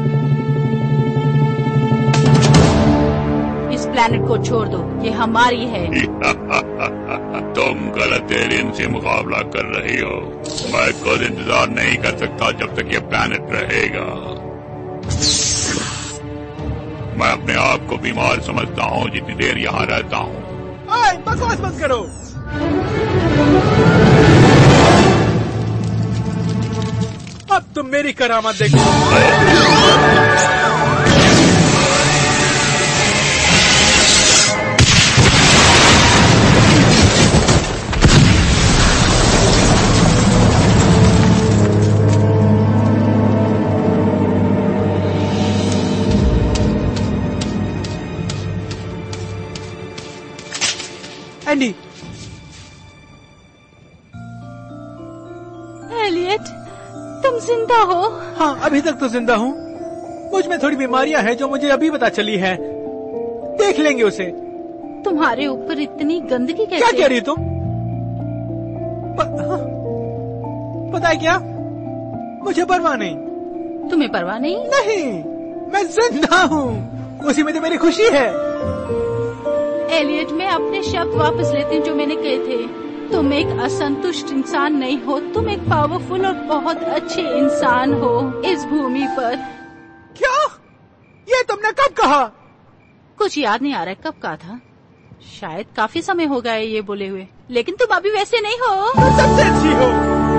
इस प्लेनेट को छोड़ दो, ये हमारी है। तुम गलत एलियन से मुकाबला कर रही हो। मैं खुद इंतजार नहीं कर सकता जब तक ये प्लेनेट रहेगा। मैं अपने आप को बीमार समझता हूँ जितनी देर यहाँ रहता हूँ। बकवास मत करो। अब तुम मेरी करामत देखो। एंडी, एलियट, तुम जिंदा हो? हाँ, अभी तक तो जिंदा हूँ। मुझ में थोड़ी बीमारियां हैं जो मुझे अभी पता चली है। देख लेंगे उसे। तुम्हारे ऊपर इतनी गंदगी कैसे? क्या कह रही तुम? पता है क्या, मुझे परवाह नहीं। तुम्हें परवाह नहीं? नहीं, मैं जिंदा हूँ, उसी में तो मेरी खुशी है। एलियट, मैं अपने शब्द वापस लेती हूँ जो मैंने कहे थे। तुम एक असंतुष्ट इंसान नहीं हो, तुम एक पावरफुल और बहुत अच्छे इंसान हो इस भूमि पर। क्या? ये तुमने कब कहा? कुछ याद नहीं आ रहा है कब कहा था। शायद काफी समय हो गया है ये बोले हुए, लेकिन तुम अभी वैसे नहीं हो। सबसे अच्छी हो।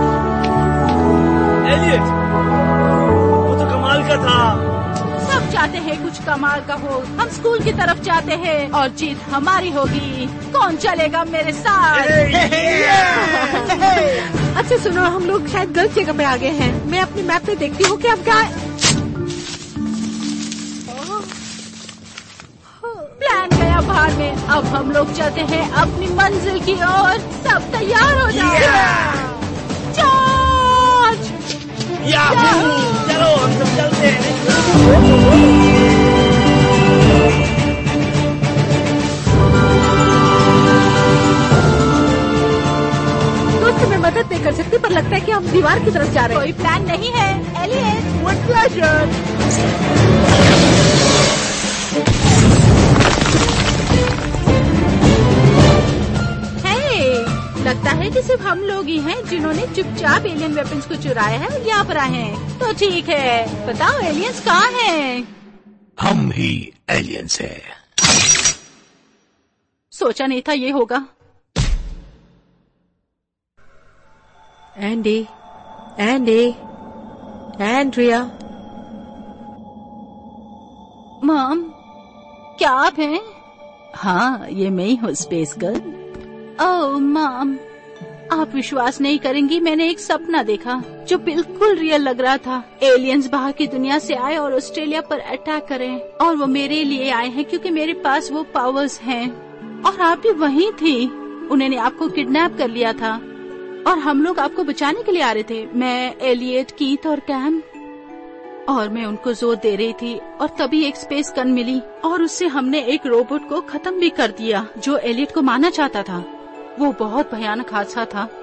एलियट, वो तो कमाल का था। सब चाहते हैं कुछ कमाल का हो। हम स्कूल की तरफ जाते हैं और जीत हमारी होगी। कौन चलेगा मेरे साथ? अच्छा सुनो, हम लोग शायद गलत जगह पे आ गए हैं। मैं अपनी मैप पे देखती हूँ कि अब क्या प्लान गया बाहर में। अब हम लोग चलते हैं अपनी मंजिल की ओर। सब तैयार हो जाओ। चार्ज! चलो हम सब चलते हैं। दोस्त, मैं मदद नहीं कर सकती, पर लगता है कि हम दीवार की तरफ जा रहे हैं। कोई प्लान नहीं है एलियट। With pleasure. लगता है कि सिर्फ हम लोग ही हैं जिन्होंने चुपचाप एलियन वेपन्स को चुराया है और यहाँ पर आए हैं। तो ठीक है, बताओ एलियंस कहाँ हैं? हम ही एलियंस हैं। सोचा नहीं था ये होगा। Andy, Andy, Andrea. मॉम, क्या आप हैं? हाँ, ये मैं ही हूँ, स्पेस गर्ल। ओह मॉम, आप विश्वास नहीं करेंगी, मैंने एक सपना देखा जो बिल्कुल रियल लग रहा था। एलियंस बाहर की दुनिया से आए और ऑस्ट्रेलिया पर अटैक करें, और वो मेरे लिए आए हैं क्योंकि मेरे पास वो पावर्स हैं। और आप भी वहीं थी। उन्होंने आपको किडनैप कर लिया था और हम लोग आपको बचाने के लिए आ रहे थे। मैं, एलियट, कीथ और कैम, और मैं उनको जोर दे रही थी और तभी एक स्पेस गन मिली और उससे हमने एक रोबोट को खत्म भी कर दिया जो एलियट को मारना चाहता था। वो बहुत भयानक हादसा था।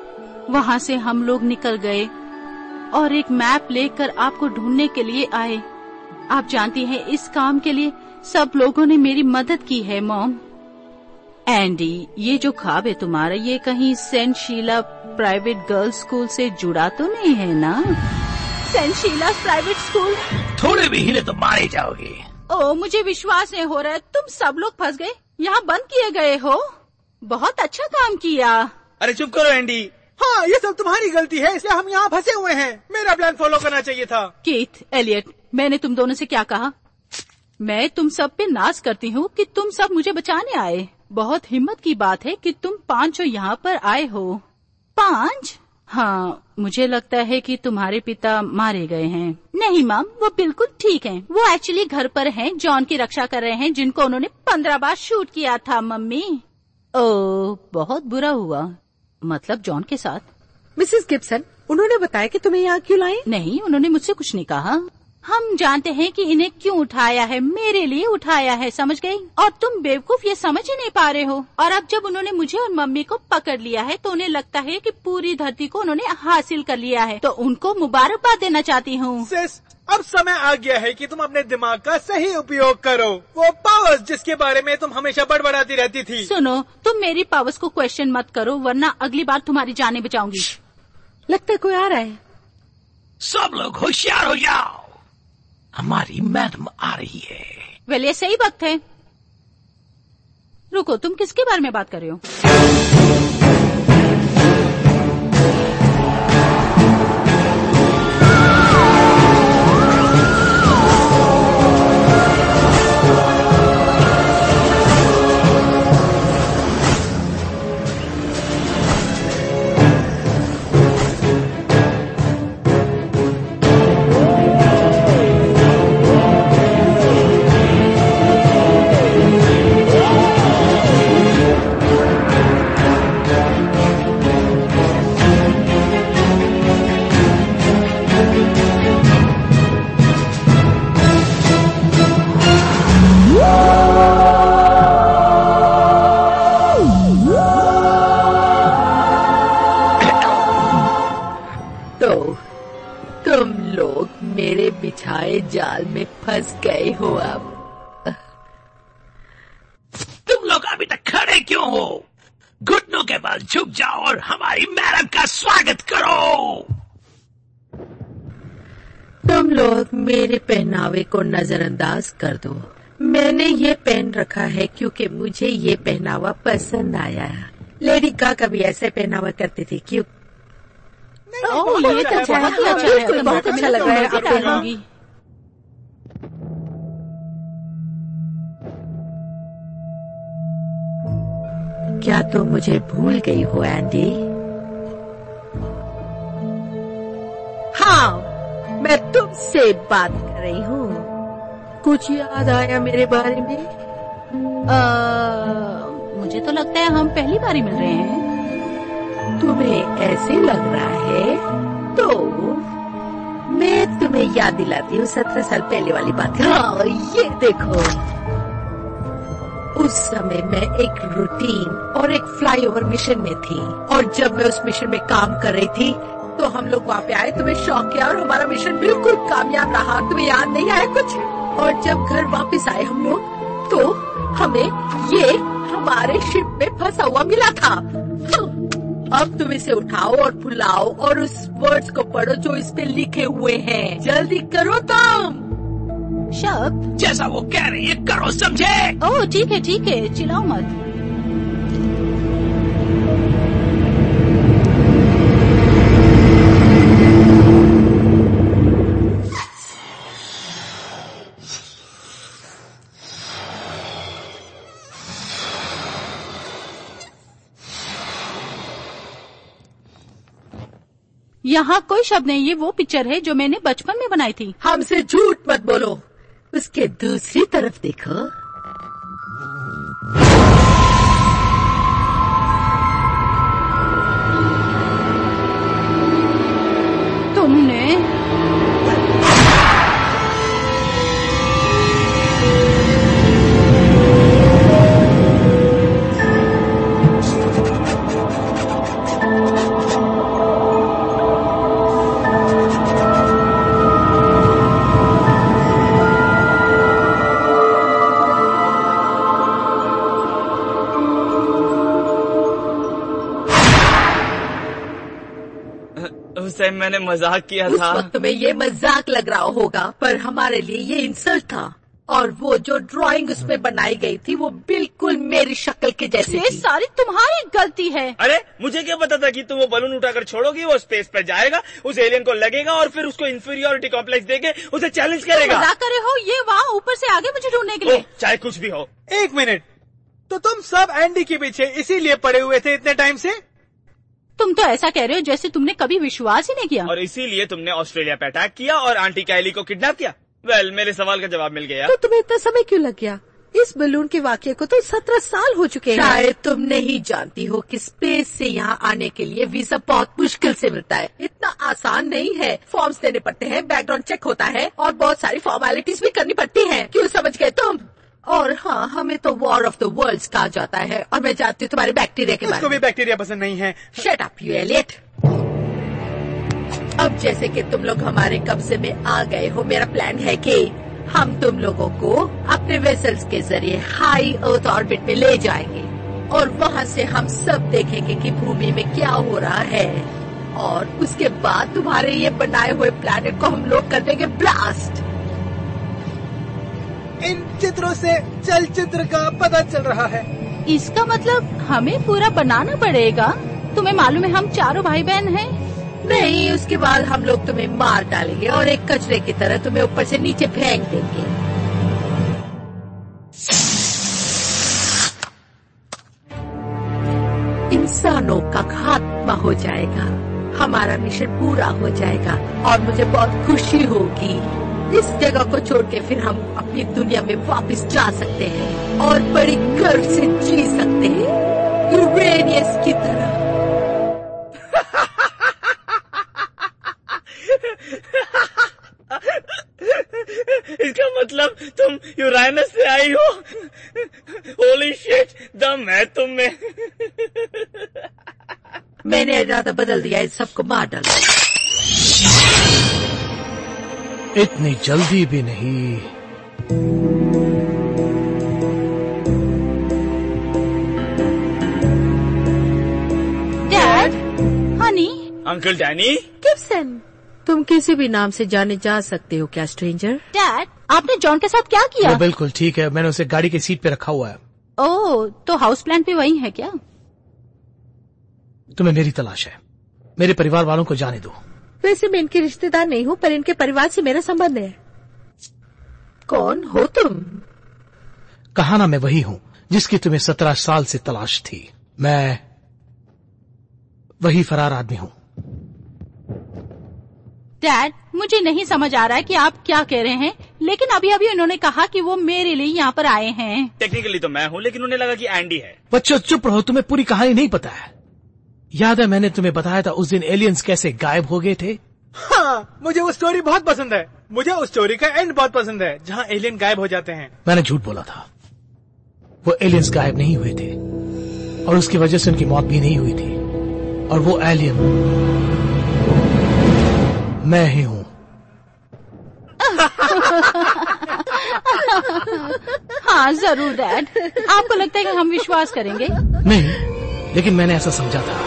वहाँ से हम लोग निकल गए और एक मैप लेकर आपको ढूंढने के लिए आए। आप जानती हैं इस काम के लिए सब लोगों ने मेरी मदद की है मॉम। एंडी, ये जो ख्वाब है तुम्हारा, ये कहीं Saint Sheila private girls school से जुड़ा तो नहीं है ना? Saint Sheila private school? थोड़े भी हिले तो मारे जाओगे। ओ, मुझे विश्वास नहीं हो रहा है, तुम सब लोग फंस गए, यहाँ बंद किए गए हो। बहुत अच्छा काम किया। अरे चुप करो एंडी। हाँ, ये सब तुम्हारी गलती है, इसलिए हम यहाँ फंसे हुए हैं। मेरा प्लान फॉलो करना चाहिए था। कीथ, एलियट, मैंने तुम दोनों से क्या कहा? मैं तुम सब पे नाज करती हूँ कि तुम सब मुझे बचाने आए। बहुत हिम्मत की बात है कि तुम 5 यहाँ पर आए हो। 5? हाँ, मुझे लगता है कि तुम्हारे पिता मारे गए हैं। नहीं मम, वो बिल्कुल ठीक हैं। वो एक्चुअली घर पर हैं, जॉन की रक्षा कर रहे हैं, जिनको उन्होंने 15 बार शूट किया था मम्मी। ओह, बहुत बुरा हुआ। मतलब जॉन के साथ। मिसेस गिब्सन, उन्होंने बताया कि तुम्हें यहाँ क्यों लाए? नहीं, उन्होंने मुझसे कुछ नहीं कहा। हम जानते हैं कि इन्हें क्यों उठाया है, मेरे लिए उठाया है, समझ गई? और तुम बेवकूफ ये समझ ही नहीं पा रहे हो। और अब जब उन्होंने मुझे और मम्मी को पकड़ लिया है तो उन्हें लगता है कि पूरी धरती को उन्होंने हासिल कर लिया है, तो उनको मुबारकबाद देना चाहती हूँ। सिस, अब समय आ गया है कि तुम अपने दिमाग का सही उपयोग करो। वो पावर्स जिसके बारे में तुम हमेशा बड़बड़ाती रहती थी। सुनो, तुम मेरी पावर्स को क्वेश्चन मत करो, वरना अगली बार तुम्हारी जाने बचाऊंगी। लगता है कोई आ रहा है। सब लोग होशियार हो जाओ, हमारी मैडम आ रही है। वेल, ये सही वक्त है। रुको, तुम किसके बारे में बात कर रहे हो? जाल में फंस गए हो। अब तुम लोग अभी तक खड़े क्यों हो? घुटनों के बल झुक जाओ और हमारी मैडम का स्वागत करो। तुम लोग मेरे पहनावे को नजरअंदाज कर दो। मैंने ये पहन रखा है क्योंकि मुझे ये पहनावा पसंद आया। लेडी गागा भी ऐसे पहनावा करती थी। क्यों? ये तो अच्छा है, बहुत अच्छा लग रहा है। आप पहनूंगी। क्या तुम मुझे भूल गई हो एंडी? हाँ, मैं तुमसे बात कर रही हूँ। कुछ याद आया मेरे बारे में? मुझे तो लगता है हम पहली बार ही मिल रहे हैं। तुम्हें ऐसे लग रहा है तो मैं तुम्हें याद दिलाती हूँ 17 साल पहले वाली बात। हाँ, ये देखो, उस समय मैं एक रूटीन और एक फ्लाईओवर मिशन में थी, और जब मैं उस मिशन में काम कर रही थी तो हम लोग वहाँ पे आए। तुम्हें शौक किया और हमारा मिशन बिल्कुल कामयाब रहा। तुम्हें याद नहीं आया कुछ? और जब घर वापस आए हम लोग तो हमें ये हमारे शिप में फंसा हुआ मिला था। अब तुम इसे उठाओ और फुलाओ और उस वर्ड्स को पढ़ो जो इस पे लिखे हुए हैं। जल्दी करो तुम। शब्द जैसा वो कह रही है करो, समझे? ओह ठीक है, चिल्लाओ मत। यहाँ कोई शब्द नहीं, ये वो पिक्चर है जो मैंने बचपन में बनाई थी। हमसे झूठ मत बोलो। उसके दूसरी तरफ देखो। तुमने उस टाइम मैंने मजाक किया उस था। वक्त में ये मजाक लग रहा होगा, पर हमारे लिए ये इंसल्ट था। और वो जो ड्राइंग उसमें बनाई गई थी वो बिल्कुल मेरी शक्ल के जैसी ये थी। सारी तुम्हारी गलती है। अरे मुझे क्या पता था कि तुम वो बलून उठाकर छोड़ोगी, वो स्पेस पर जाएगा, उस एलियन को लगेगा और फिर उसको इंफीरियोरिटी कॉम्प्लेक्स देके उसे चैलेंज करेगा। मजाक करे हो? ये वहाँ ऊपर से आगे मुझे ढूंढने के लिए। चाहे कुछ भी हो। 1 मिनट, तो तुम सब एंडी के पीछे इसीलिए पड़े हुए थे इतने टाइम से? तुम तो ऐसा कह रहे हो जैसे तुमने कभी विश्वास ही नहीं किया। और इसीलिए तुमने ऑस्ट्रेलिया पे अटैक किया और आंटी कैली को किडनैप किया। वेल, मेरे सवाल का जवाब मिल गया। तो तुम्हें इतना समय क्यों लग गया? इस बलून के वाकये को तो 17 साल हो चुके हैं। शायद तुम नहीं जानती हो कि स्पेस से यहाँ आने के लिए वीजा बहुत मुश्किल से मिलता है। इतना आसान नहीं है। फॉर्म्स देने पड़ते हैं, बैकग्राउंड चेक होता है और बहुत सारी फॉर्मेलिटीज भी करनी पड़ती हैं। क्यों समझ गए तुम? और हाँ, हमें तो वॉर ऑफ द वर्ल्ड्स कहा जाता है और मैं जानती हूँ तुम्हारे बैक्टीरिया के बारे में। मुझको भी बैक्टीरिया पसंद नहीं है। Shut up you Elliot. अब जैसे कि तुम लोग हमारे कब्जे में आ गए हो, मेरा प्लान है कि हम तुम लोगों को अपने वेसल्स के जरिए हाई अर्थ ऑर्बिट में ले जाएंगे और वहाँ से हम सब देखेंगे कि भूमि में क्या हो रहा है। और उसके बाद तुम्हारे ये बनाए हुए प्लैनेट को हम लोग कर देंगे ब्लास्ट। इन चित्रों से चलचित्र का पता चल रहा है। इसका मतलब हमें पूरा बनाना पड़ेगा। तुम्हें मालूम है हम चारों भाई बहन हैं। नहीं, उसके बाद हम लोग तुम्हें मार डालेंगे और एक कचरे की तरह तुम्हें ऊपर से नीचे फेंक देंगे। इंसानों का खात्मा हो जाएगा, हमारा मिशन पूरा हो जाएगा और मुझे बहुत खुशी होगी। इस जगह को छोड़ के फिर हम अपनी दुनिया में वापस जा सकते हैं और बड़ी गर्व से जी सकते हैं, यूरेनियस की तरह। इसका मतलब तुम यूरेनस से आई हो? होली शिट, दम है तुम में। मैंने इरादा बदल दिया, इस सबको मार डाला। इतनी जल्दी भी नहीं। Dad, honey, uncle Danny, Gibson, तुम किसी भी नाम से जाने जा सकते हो क्या स्ट्रेंजर? डैड, आपने जॉन के साथ क्या किया? वो बिल्कुल ठीक है, मैंने उसे गाड़ी की सीट पे रखा हुआ है। ओह, तो हाउस प्लांट भी वही है क्या? तुम्हें मेरी तलाश है, मेरे परिवार वालों को जाने दो। वैसे मैं इनके रिश्तेदार नहीं हूँ, पर इनके परिवार से मेरा संबंध है। कौन हो तुम? कहा ना, मैं वही हूँ जिसकी तुम्हें 17 साल से तलाश थी। मैं वही फरार आदमी हूँ। डैड, मुझे नहीं समझ आ रहा है कि आप क्या कह रहे हैं, लेकिन अभी अभी उन्होंने कहा कि वो मेरे लिए यहाँ पर आए हैं। टेक्निकली तो मैं हूँ, लेकिन उन्हें लगा कि एंडी है। बच्चों चुप रहो, तुम्हें पूरी कहानी नहीं पता है। याद है मैंने तुम्हें बताया था उस दिन एलियंस कैसे गायब हो गए थे? हाँ, मुझे वो स्टोरी बहुत पसंद है। मुझे उस स्टोरी का एंड बहुत पसंद है, जहाँ एलियन गायब हो जाते हैं। मैंने झूठ बोला था, वो एलियंस गायब नहीं हुए थे और उसकी वजह से उनकी मौत भी नहीं हुई थी। और वो एलियन मैं ही हूँ। हाँ जरूर डैड, आपको लगता है कि हम विश्वास करेंगे? नहीं, लेकिन मैंने ऐसा समझा था।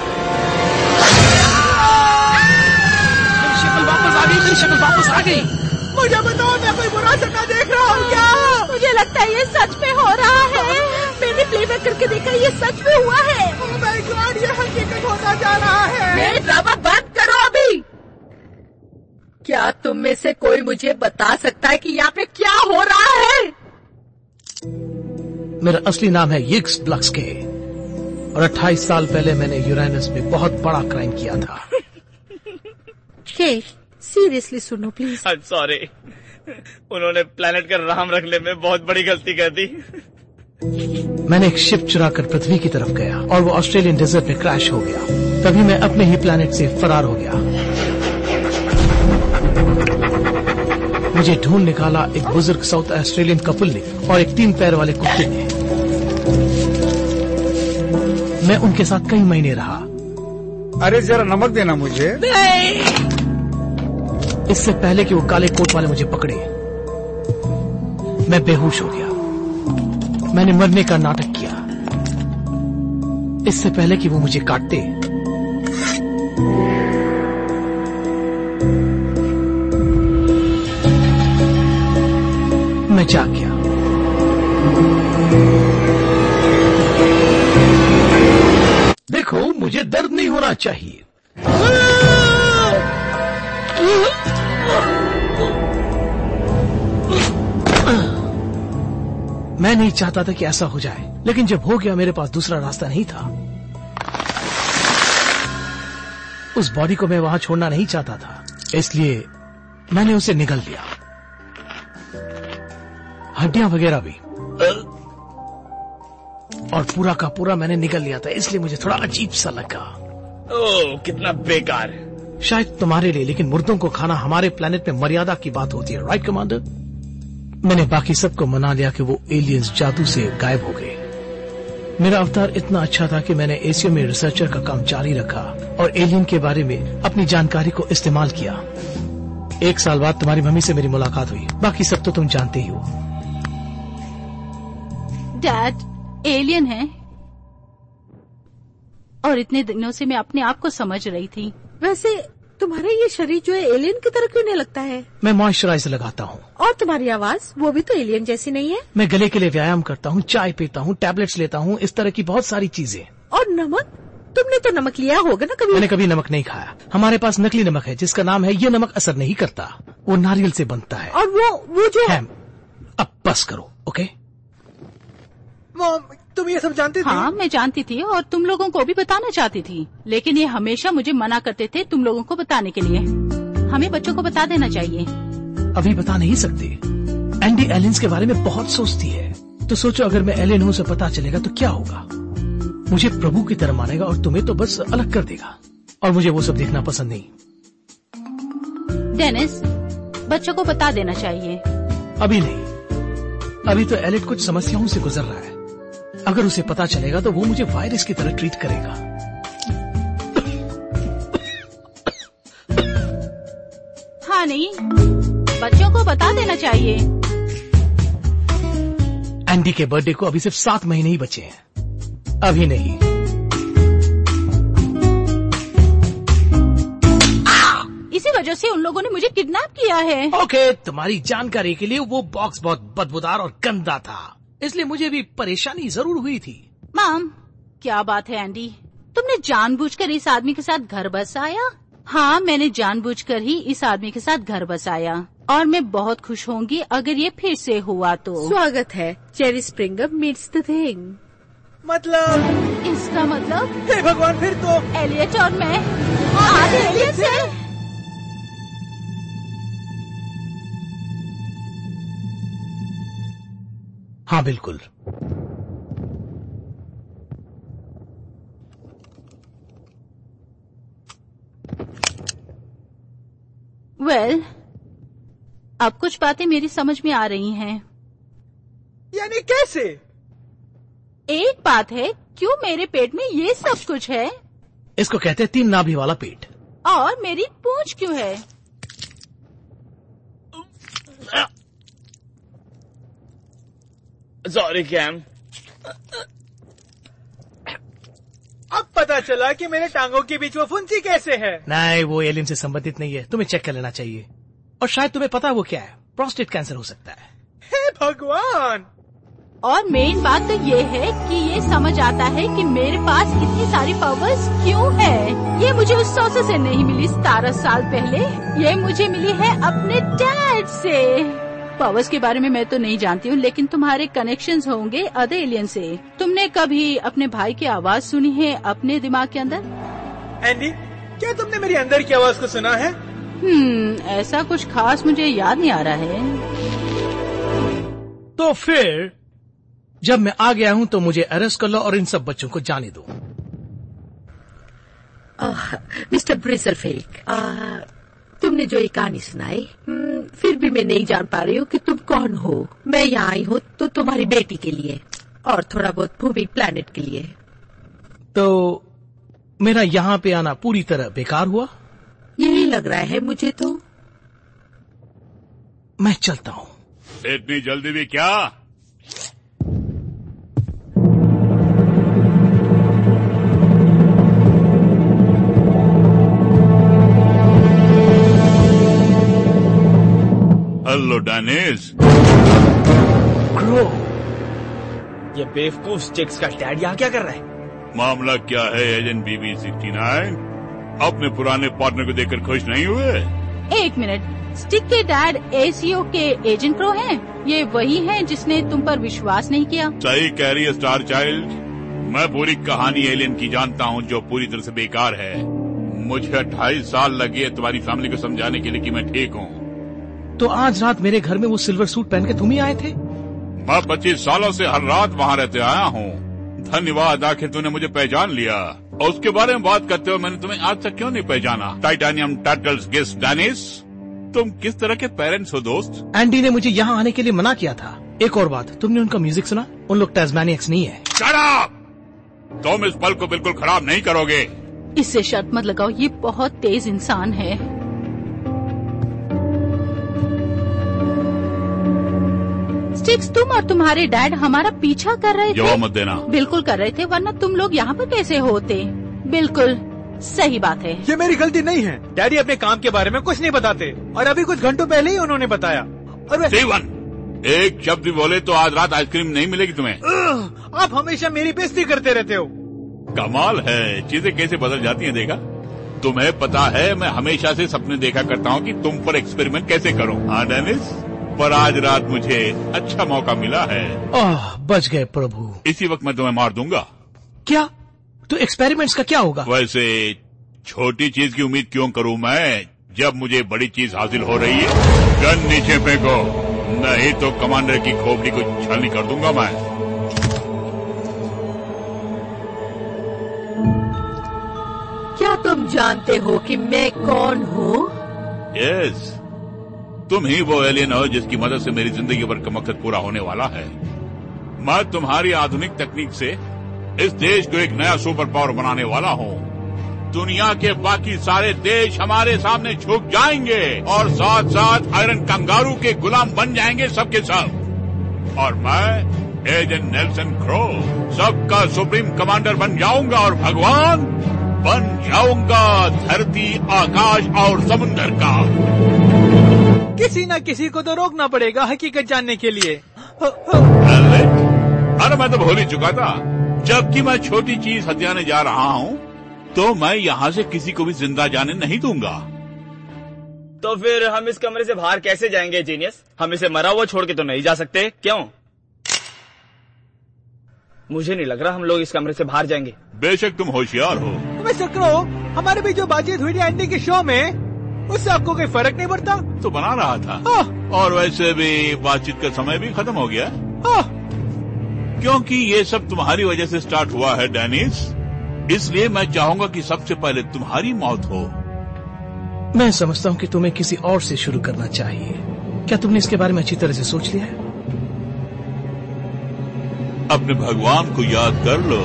मेरी शक्ल वापस आ गई, मेरी शक्ल वापस आ गई। मुझे बताओ, मैं कोई बुरा सपना देख रहा हूँ क्या? मुझे लगता है ये सच में हो रहा है। मैंने प्लेबैक करके देखा, ये सच में हुआ है। ओह माय गॉड, ये हकीकत होता जा रहा है। मेरे ड्रामा बंद करो अभी। क्या तुम में से कोई मुझे बता सकता है कि यहाँ पे क्या हो रहा है? मेरा असली नाम है यिग्स ब्लक्सके और 28 साल पहले मैंने यूरेनस में बहुत बड़ा क्राइम किया था। सीरियसली सुनो प्लीज। I'm sorry, उन्होंने प्लेनेट का नाम रखने में बहुत बड़ी गलती कर दी। मैंने एक शिप चुराकर पृथ्वी की तरफ गया और वो ऑस्ट्रेलियन डेजर्ट में क्रैश हो गया। तभी मैं अपने ही प्लेनेट से फरार हो गया। मुझे ढूंढ निकाला एक बुजुर्ग साउथ ऑस्ट्रेलियन कपल ने और एक 3 पैर वाले कुत्ते ने। मैं उनके साथ कई महीने रहा। अरे जरा नमक देना मुझे। इससे पहले कि वो काले कोट वाले मुझे पकड़े, मैं बेहोश हो गया। मैंने मरने का नाटक किया इससे पहले कि वो मुझे काटते। जाग गया। देखो, मुझे दर्द नहीं होना चाहिए। मैं नहीं चाहता था कि ऐसा हो जाए, लेकिन जब हो गया मेरे पास दूसरा रास्ता नहीं था। उस बॉडी को मैं वहां छोड़ना नहीं चाहता था, इसलिए मैंने उसे निगल लिया, हड्डियां वगैरह भी, और पूरा का पूरा मैंने निगल लिया था, इसलिए मुझे थोड़ा अजीब सा लगा। ओह, कितना बेकार है। शायद तुम्हारे लिए, लेकिन मुर्दों को खाना हमारे प्लेनेट में मर्यादा की बात होती है, राइट कमांडर? मैंने बाकी सबको मना लिया कि वो एलियंस जादू से गायब हो गए। मेरा अवतार इतना अच्छा था कि मैंने एशिया में रिसर्चर का काम जारी रखा और एलियन के बारे में अपनी जानकारी को इस्तेमाल किया। 1 साल बाद तुम्हारी मम्मी से मेरी मुलाकात हुई, बाकी सब तो तुम जानते ही हो। डैड, एलियन है, और इतने दिनों से मैं अपने आप को समझ रही थी। वैसे तुम्हारा ये शरीर जो है एलियन की तरह क्यों नहीं लगता है? मैं मॉइस्चराइजर लगाता हूँ। और तुम्हारी आवाज, वो भी तो एलियन जैसी नहीं है। मैं गले के लिए व्यायाम करता हूँ, चाय पीता हूँ, टैबलेट्स लेता हूँ, इस तरह की बहुत सारी चीजें। और नमक? तुमने तो नमक लिया होगा ना कभी? मैंने कभी नमक नहीं खाया। हमारे पास नकली नमक है जिसका नाम है ये नमक असर नहीं करता, वो नारियल से बनता है। और वो जो है। अब बस करो, ओके? मॉम, तुम ये सब जानती थी? हाँ, मैं जानती थी और तुम लोगों को भी बताना चाहती थी, लेकिन ये हमेशा मुझे मना करते थे तुम लोगों को बताने के लिए। हमें बच्चों को बता देना चाहिए। अभी बता नहीं सकते। एंडी एलियंस के बारे में बहुत सोचती है, तो सोचो अगर मैं एलियन हूँ, उसे पता चलेगा तो क्या होगा? मुझे प्रभु की तरह मानेगा और तुम्हें तो बस अलग कर देगा, और मुझे वो सब देखना पसंद नहीं। डेनिस, बच्चों को बता देना चाहिए। अभी नहीं, अभी तो एलियन कुछ समस्याओं से गुजर रहा है। अगर उसे पता चलेगा तो वो मुझे वायरस की तरह ट्रीट करेगा। हाँ नहीं, बच्चों को बता देना चाहिए। एंडी के बर्थडे को अभी सिर्फ 7 महीने ही बचे हैं। अभी नहीं। इसी वजह से उन लोगों ने मुझे किडनैप किया है। ओके, तुम्हारी जानकारी के लिए वो बॉक्स बहुत बदबूदार और गंदा था, इसलिए मुझे भी परेशानी जरूर हुई थी। मॉम, क्या बात है एंडी, तुमने जानबूझकर इस आदमी के साथ घर बसाया? हाँ, मैंने जानबूझकर ही इस आदमी के साथ घर बसाया, और मैं बहुत खुश होंगी अगर ये फिर से हुआ तो। स्वागत है, Cherry Springer meets the thing. मतलब? इसका मतलब? हे भगवान, फिर तो एलियट और मैं आधे एलियन से। हाँ बिल्कुल। वेल, अब कुछ बातें मेरी समझ में आ रही हैं। यानी कैसे? एक बात है, क्यों मेरे पेट में ये सब कुछ है? इसको कहते हैं 3 नाभि वाला पेट। और मेरी पूंछ क्यों है? Sorry Cam. अब पता चला कि मेरे टांगों के बीच वो फुंसी कैसे है। नहीं, वो एलियन से संबंधित नहीं है, तुम्हें चेक कर लेना चाहिए। और शायद तुम्हें पता है वो क्या है, प्रोस्टेट कैंसर हो सकता है। हे भगवान! और मेन बात तो ये है कि ये समझ आता है कि मेरे पास इतनी सारी पावर्स क्यों है। ये मुझे उस सौसे से नहीं मिली 17 साल पहले, ये मुझे मिली है अपने डैड से। पावर्स के बारे में मैं तो नहीं जानती हूँ, लेकिन तुम्हारे कनेक्शंस होंगे अदर एलियन से। तुमने कभी अपने भाई की आवाज सुनी है अपने दिमाग के अंदर? एंडी, क्या तुमने मेरी अंदर की आवाज को सुना है? ऐसा कुछ खास मुझे याद नहीं आ रहा है। तो फिर जब मैं आ गया हूँ तो मुझे अरेस्ट कर लो और इन सब बच्चों को जाने दो। मिस्टर ब्रिजरफेल्ड, तुमने जो एक कहानी सुनाई, फिर भी मैं नहीं जान पा रही हूँ कि तुम कौन हो। मैं यहाँ आई हूँ तो तुम्हारी बेटी के लिए और थोड़ा बहुत भूमि प्लैनेट के लिए। तो मेरा यहाँ पे आना पूरी तरह बेकार हुआ? यही लग रहा है मुझे तो। मैं चलता हूँ। इतनी जल्दी भी क्या? Hello hello Dennis. क्रो, ये बेवकूफ स्टिक्स का डैड यहाँ क्या कर रहा है? मामला क्या है एजेंट BB69? अपने पुराने पार्टनर को देखकर खुश नहीं हुए? एक मिनट, स्टिक के डैड ACO के एजेंट क्रो हैं? ये वही हैं जिसने तुम पर विश्वास नहीं किया? सही कह रही है स्टार चाइल्ड। मैं पूरी कहानी एलियन की जानता हूँ जो पूरी तरह से बेकार है। मुझे 28 साल लगे तुम्हारी फैमिली को समझाने के लिए कि मैं ठीक हूँ। तो आज रात मेरे घर में वो सिल्वर सूट पहन के तुम ही आए थे? मैं 25 सालों से हर रात वहाँ रहते आया हूँ। धन्यवाद, आखिर तूने मुझे पहचान लिया। और उसके बारे में बात करते हुए मैंने तुम्हें आज तक क्यों नहीं पहचाना? टाइटेनियम टर्टल्स गेस डेनिस, तुम किस तरह के पेरेंट्स हो दोस्त? एंडी ने मुझे यहाँ आने के लिए मना किया था। एक और बात, तुमने उनका म्यूजिक सुना? उन लोग टैस्मानियक्स नहीं है। Shut up! तुम इस पल को बिल्कुल खराब नहीं करोगे। इससे शर्त मत लगाओ, ये बहुत तेज इंसान है। स्टिक्स, तुम और तुम्हारे डैड हमारा पीछा कर रहे थे? जवाब मत देना। बिल्कुल कर रहे थे, वरना तुम लोग यहाँ पर कैसे होते? बिल्कुल सही बात है। ये मेरी गलती नहीं है। डैडी अपने काम के बारे में कुछ नहीं बताते, और अभी कुछ घंटों पहले ही उन्होंने बताया। और स्टीवन, एक शब्द भी बोले तो आज रात आइसक्रीम नहीं मिलेगी तुम्हें। आप हमेशा मेरी बेइज्जती करते रहते हो। कमाल है, चीजें कैसे बदल जाती हैं। देखा, तुम्हें पता है मैं हमेशा से सपने देखा करता हूँ कि तुम पर एक्सपेरिमेंट कैसे करूँ। हाँ डेनिस, पर आज रात मुझे अच्छा मौका मिला है। बच गए प्रभु। इसी वक्त मैं तुम्हें मार दूंगा। क्या? तो एक्सपेरिमेंट्स का क्या होगा? वैसे छोटी चीज की उम्मीद क्यों करूं मैं, जब मुझे बड़ी चीज हासिल हो रही है। गन नीचे फेंको, नहीं तो कमांडर की खोपड़ी को छलनी कर दूंगा मैं। क्या तुम जानते हो कि मैं कौन हूँ? यस, तुम ही वो एलियन हो जिसकी मदद से मेरी जिंदगी भर का मकसद पूरा होने वाला है। मैं तुम्हारी आधुनिक तकनीक से इस देश को एक नया सुपर पावर बनाने वाला हूँ। दुनिया के बाकी सारे देश हमारे सामने झुक जाएंगे और साथ साथ आयरन कंगारू के गुलाम बन जाएंगे सबके सब। और मैं एजेंट नेल्सन क्रो सबका सुप्रीम कमांडर बन जाऊंगा और भगवान बन जाऊंगा धरती, आकाश और समुन्द्र का। किसी न किसी को तो रोकना पड़ेगा हकीकत जानने के लिए। अरे मैं तो भूल ही चुका था। जबकि मैं छोटी चीज हथियाने जा रहा हूँ, तो मैं यहाँ से किसी को भी जिंदा जाने नहीं दूंगा। तो फिर हम इस कमरे से बाहर कैसे जाएंगे जीनियस? हम इसे मरा हुआ छोड़ के तो नहीं जा सकते, क्यों? मुझे नहीं लग रहा हम लोग इस कमरे से बाहर जाएंगे। बेशक तुम होशियार हो। मिस्टर क्रो, हमारे भी जो बातचीत हुई थी एंडी के शो में, उससे आपको कोई फर्क नहीं पड़ता? तो बना रहा था। और वैसे भी बातचीत का समय भी खत्म हो गया। क्योंकि ये सब तुम्हारी वजह से स्टार्ट हुआ है डेनिस, इसलिए मैं चाहूंगा कि सबसे पहले तुम्हारी मौत हो। मैं समझता हूँ कि तुम्हें किसी और से शुरू करना चाहिए। क्या तुमने इसके बारे में अच्छी तरह से सोच लिया है? अपने भगवान को याद कर लो।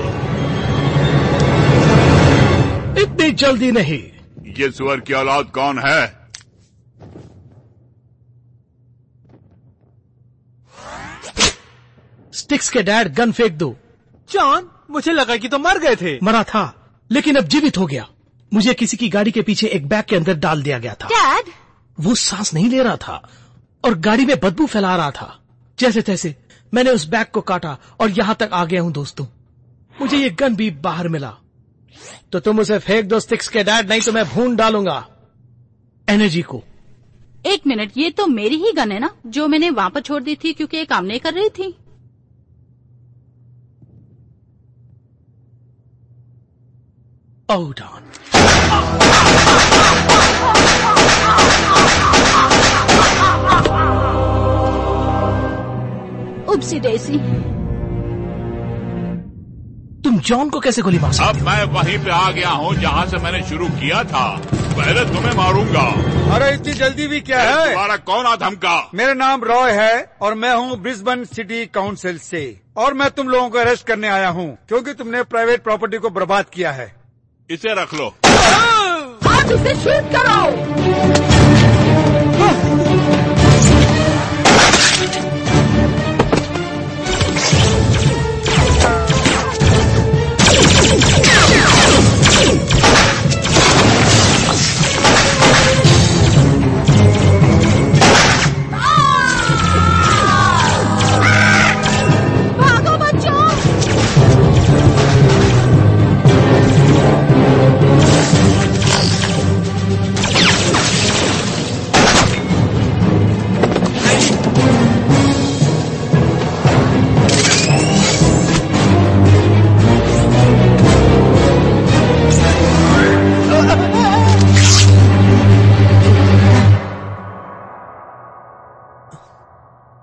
इतनी जल्दी नहीं। ये सुअर की औलाद कौन है? स्टिक्स के डैड, गन फेंक दो। जॉन, मुझे लगा कि तो मर गए थे। मरा था, लेकिन अब जीवित हो गया। मुझे किसी की गाड़ी के पीछे एक बैग के अंदर डाल दिया गया था। डैड, वो सांस नहीं ले रहा था और गाड़ी में बदबू फैला रहा था। जैसे तैसे मैंने उस बैग को काटा और यहाँ तक आ गया हूँ दोस्तों। मुझे ये गन भी बाहर मिला। तो तुम उसे फेंक दो स्टिक्स के डैड, नहीं तो मैं भून डालूंगा एनर्जी को। एक मिनट, ये तो मेरी ही गन है ना, जो मैंने वहाँ पर छोड़ दी थी क्योंकि ये काम नहीं कर रही थी। Hold on. Oopsie daisy. तुम जॉन को कैसे गोली मार सकते? अब मैं वहीं पे आ गया हूँ जहाँ से मैंने शुरू किया था। पहले तुम्हें मारूंगा। अरे इतनी जल्दी भी क्या है? तुम्हारा कौन आधमका? मेरा नाम रॉय है और मैं हूँ ब्रिस्बेन सिटी काउंसिल से, और मैं तुम लोगों को अरेस्ट करने आया हूँ क्योंकि तुमने प्राइवेट प्रॉपर्टी को बर्बाद किया है। इसे रख लो। आज उसे शूट करो।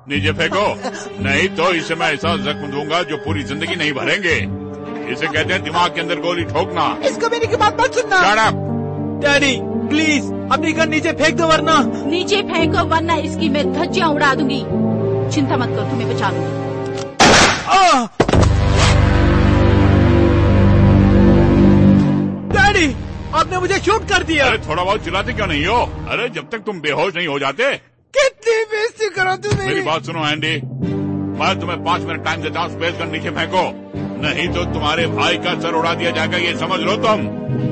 नीचे फेंको, नहीं तो इसे मैं ऐसा जख्म दूंगा जो पूरी जिंदगी नहीं भरेंगे। इसे कहते हैं दिमाग के अंदर गोली ठोकना। इसको मेरी की बात मत सुनना। Shut up! डैडी प्लीज अपनी गन नीचे फेंक दो वरना। नीचे फेंको वरना इसकी मैं धज्जियां उड़ा दूंगी। चिंता मत करो, तुम्हें बचा लूंगी। डैडी आपने मुझे शूट कर दिया। अरे थोड़ा बहुत चिल्लाते क्यों नहीं हो? अरे जब तक तुम बेहोश नहीं हो जाते। कितनी बेइज्जती करो तुम मेरी बात सुनो एंडी, मैं तुम्हें 5 मिनट टाइम देता हूँ, स्पेस गन नीचे फेंको, नहीं तो तुम्हारे भाई का सर उड़ा दिया जाएगा, ये समझ लो तुम।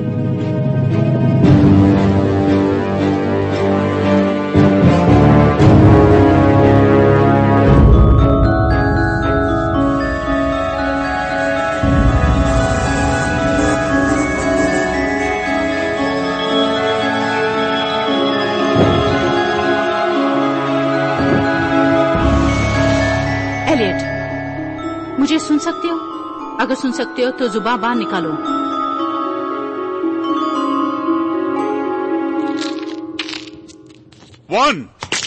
मुझे सुन सकते हो? अगर सुन सकते हो तो जुबान बाहर निकालो। वन।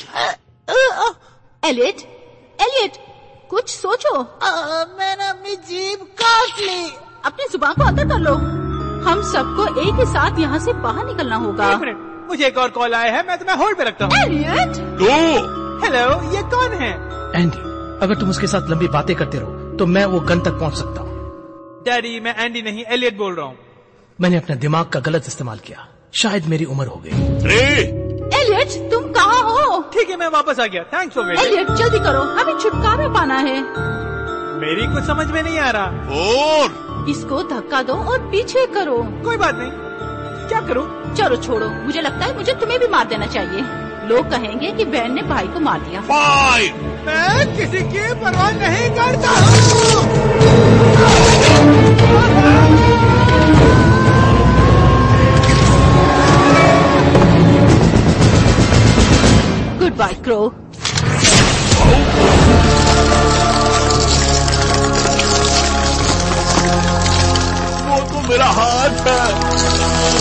एलियट, एलियट, कुछ सोचो। मैंने अपनी जीभ काट ली। अपनी जुबान को अंदर कर लो। हम सबको एक ही साथ यहाँ से बाहर निकलना होगा। एक मिनट, मुझे एक और कॉल आया है, मैं तुम्हें होल्ड पे रखता हूँ। एलियट, हेलो, ये कौन है? एंडी, अगर तुम उसके साथ लंबी बातें करते रहो तो मैं वो गन तक पहुंच सकता हूँ। डैडी मैं एंडी नहीं एलियट बोल रहा हूँ। मैंने अपने दिमाग का गलत इस्तेमाल किया, शायद मेरी उम्र हो गई। एलियट तुम कहाँ हो? ठीक है मैं वापस आ गया, थैंक्स फॉर वेटिंग। एलियट जल्दी करो, हमें छुटकारा पाना है। मेरी कुछ समझ में नहीं आ रहा। और इसको धक्का दो और पीछे करो। कोई बात नहीं, क्या करूँ? चलो छोड़ो, मुझे लगता है मुझे तुम्हें भी मार देना चाहिए। लोग कहेंगे कि बहन ने भाई को मार दिया। मैं किसी की परवाह नहीं करता हूँ। Goodbye Crow. वो तो मेरा हाथ है।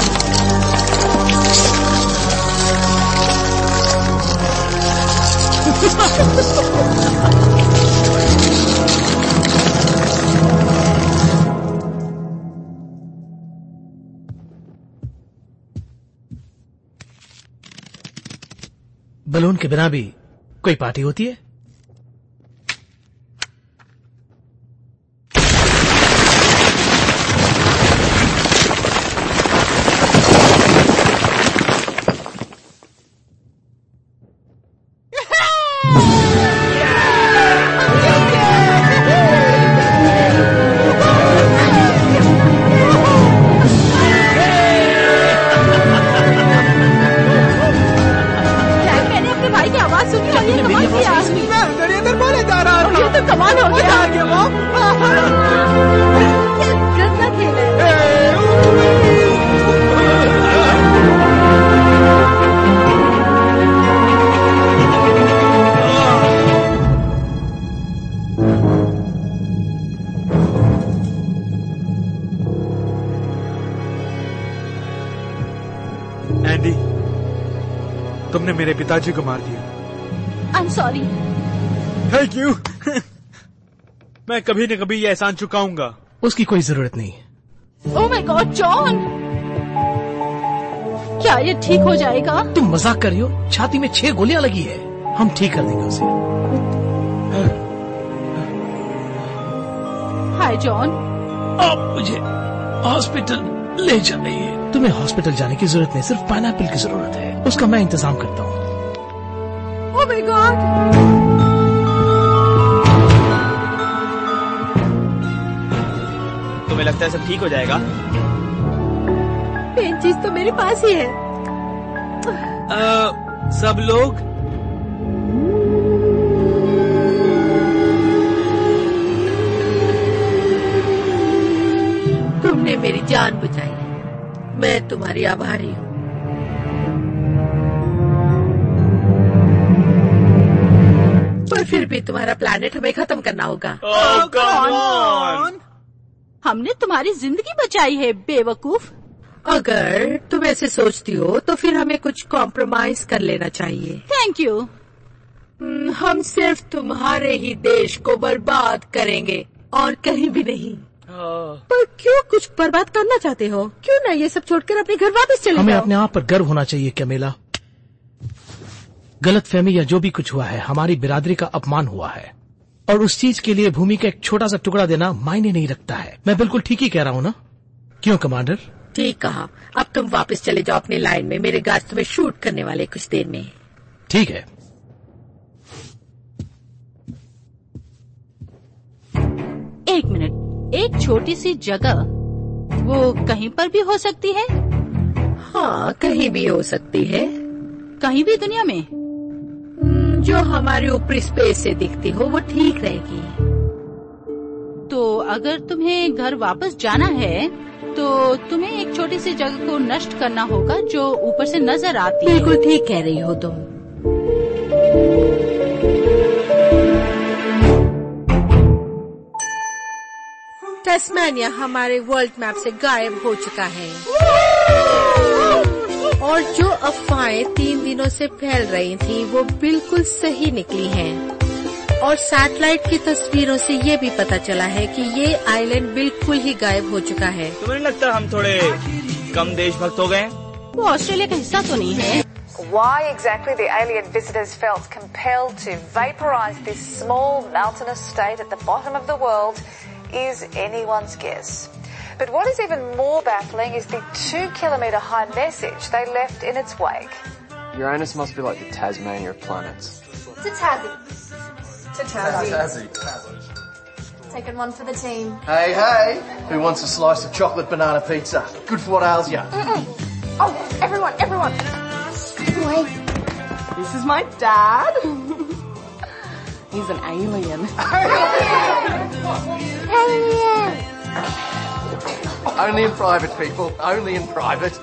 बलून के बिना भी कोई पार्टी होती है? कमाल हो गया। गंदा खेल है। एंडी, तुमने मेरे पिताजी को मार दिया। I am sorry. Thank you. मैं कभी न कभी ये एहसान चुकाऊंगा। उसकी कोई जरूरत नहीं। ओह माय गॉड जॉन, क्या ये ठीक हो जाएगा? तुम मजाक कर रही हो? छाती में 6 गोलियां लगी है, हम ठीक कर देंगे उसे। हाय जॉन, आप मुझे हॉस्पिटल ले जाइए। तुम्हें हॉस्पिटल जाने की जरूरत नहीं, सिर्फ पाइनएप्पल की जरूरत है, उसका मैं इंतजाम करता हूँ। ओह माय गॉड, तुम्हें लगता है सब ठीक हो जाएगा? मेन चीज तो मेरे पास ही है। सब लोग तुमने मेरी जान बचाई, मैं तुम्हारी आभारी हूँ। पर फिर भी तुम्हारा प्लैनेट हमें खत्म करना होगा। Oh, come on! हमने तुम्हारी जिंदगी बचाई है बेवकूफ। अगर तुम ऐसे सोचती हो तो फिर हमें कुछ कॉम्प्रोमाइज कर लेना चाहिए। Thank you. हम सिर्फ तुम्हारे ही देश को बर्बाद करेंगे और कहीं भी नहीं। पर क्यों कुछ बर्बाद करना चाहते हो? क्यों ना ये सब छोड़कर अपने घर वापस चले जाओ? हमें अपने आप पर गर्व होना चाहिए कैमिला। गलतफहमी या जो भी कुछ हुआ है, हमारी बिरादरी का अपमान हुआ है, और उस चीज के लिए भूमि का एक छोटा सा टुकड़ा देना मायने नहीं रखता है। मैं बिल्कुल ठीक ही कह रहा हूँ ना? क्यों कमांडर? ठीक कहा। अब तुम वापस चले जाओ अपनी लाइन में। मेरे गार्ड तुम्हें शूट करने वाले कुछ देर में। ठीक है। एक मिनट, एक छोटी सी जगह, वो कहीं पर भी हो सकती है? हाँ, कहीं भी हो सकती है। कहीं भी दुनिया में? जो हमारे ऊपरी स्पेस से दिखती हो वो ठीक रहेगी। तो अगर तुम्हें घर वापस जाना है तो तुम्हें एक छोटी सी जगह को नष्ट करना होगा जो ऊपर से नजर आती है। बिल्कुल ठीक कह रही हो तुम। टस्मानिया हमारे वर्ल्ड मैप से गायब हो चुका है, और जो अफवाहें 3 दिनों से फैल रही थी वो बिल्कुल सही निकली हैं। और सैटेलाइट की तस्वीरों से ये भी पता चला है कि ये आइलैंड बिल्कुल ही गायब हो चुका है। तुम्हें नहीं लगता हम थोड़े कम देशभक्त हो गए? वो ऑस्ट्रेलिया का हिस्सा तो नहीं है। Why exactly the alien visitors felt compelled to vaporize this small mountainous state at the bottom of the world is anyone's guess. But what is even more baffling is the 2-kilometre high message they left in its wake. Uranus must be like the Tasmania of planets. To Tassie. To Tassie. Taking one for the team. Hey, hey! Who wants a slice of chocolate banana pizza? Good for what ails ya. Oh, everyone. Wait. This is my dad. He's an alien. Only in private, people. Only in private.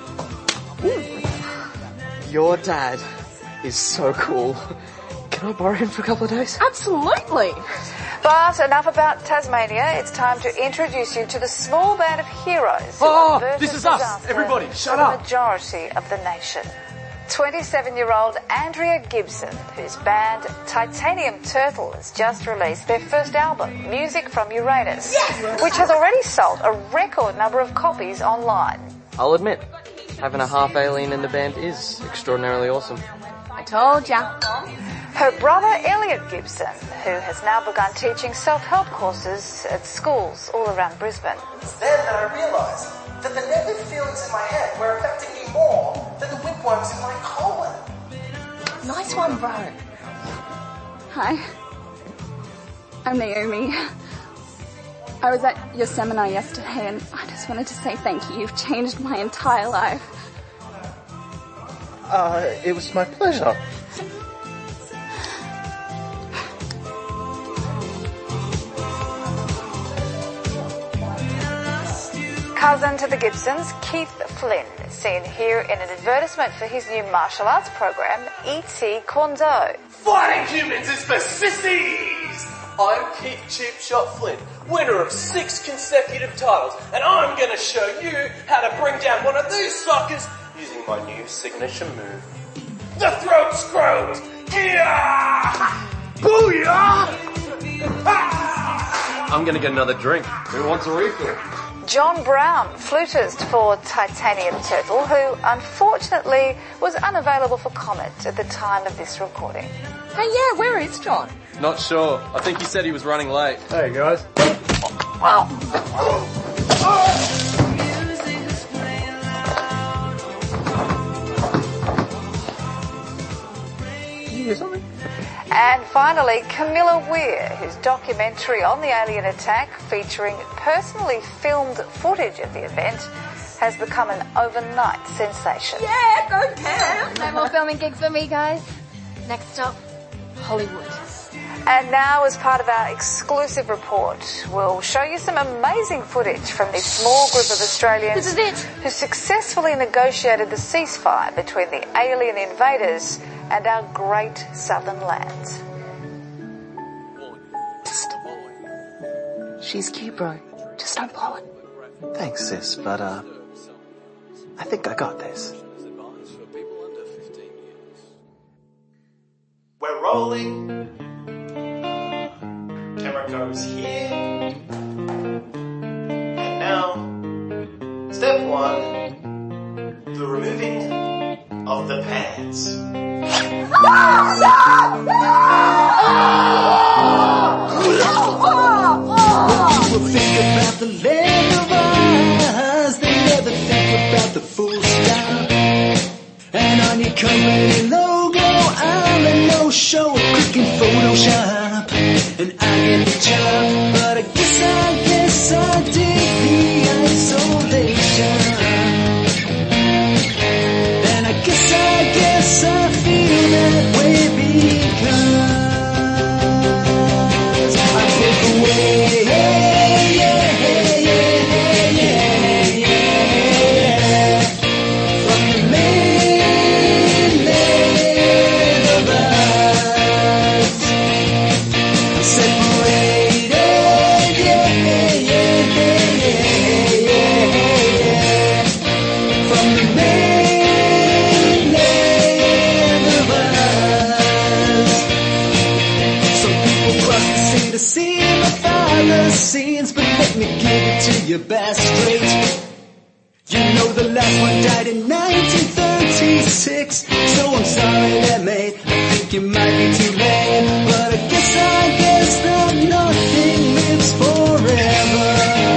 Your dad is so cool. Can I borrow him for a couple of days? Absolutely. But enough about Tasmania. It's time to introduce you to the small band of heroes. Oh, this is us. Everybody, shut up. The majority of the nation. 27-year-old Andrea Gibson, whose band Titanium Turtle has just released their first album, Music from Uranus, which has already sold a record number of copies online. I'll admit, having a half alien in the band is extraordinarily awesome. I told ya. Her brother Elliot Gibson, who has now begun teaching self-help courses at schools all around Brisbane. Then I realised that the negative feelings in my head were affecting me more than the whipworms in my colon. Nice one, bro. Hi. I'm Naomi. I was at your seminar yesterday and I just wanted to say thank you. You've changed my entire life. It was my pleasure. Cousin to the Gibsons, Keith Flynn, seen here in an advertisement for his new martial arts program, E.T. Kondo. Fighting humans is for sissies! I'm Keith Cheap Shot Flynn, winner of 6 consecutive titles, and I'm gonna show you how to bring down one of these suckers using my new signature move. The throat scrolls! Yeah! Booyah! I'm gonna get another drink. Who wants a refill? John Brown, flutist for Titanium Turtle, who unfortunately was unavailable for comment at the time of this recording. Hey, yeah, where is John? Not sure. I think he said he was running late. Hey, guys. Wow. You hear something? And finally, Camilla Weir, whose documentary on the alien attack featuring personally filmed footage of the event has become an overnight sensation. Yeah, go Cam! No more filming gigs for me, guys. Next stop, Hollywood. And now, as part of our exclusive report, we'll show you some amazing footage from this small group of Australians This is it. who successfully negotiated the ceasefire between the alien invaders and our great southern lands. She's cute, bro. Just don't blow it. Thanks, sis, but, I think I got this. We're rolling. rolling. Camera goes here. And now, step 1, the removing of the pants. People think about the land of Oz, they never think about the full stop. And on your company logo, I'm a no-show, quick in Photoshop. And I get the job, but I guess I dig the isolation. And I guess I feel that way because I broke away. Scenes, but let me give it to you back straight. You know the last one died in 1936, so I'm sorry there, mate. I think you might be too late, but I guess that nothing lives forever.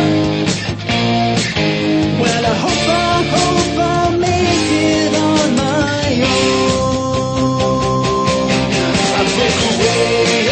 Well, I hope I'll make it on my own. I broke away.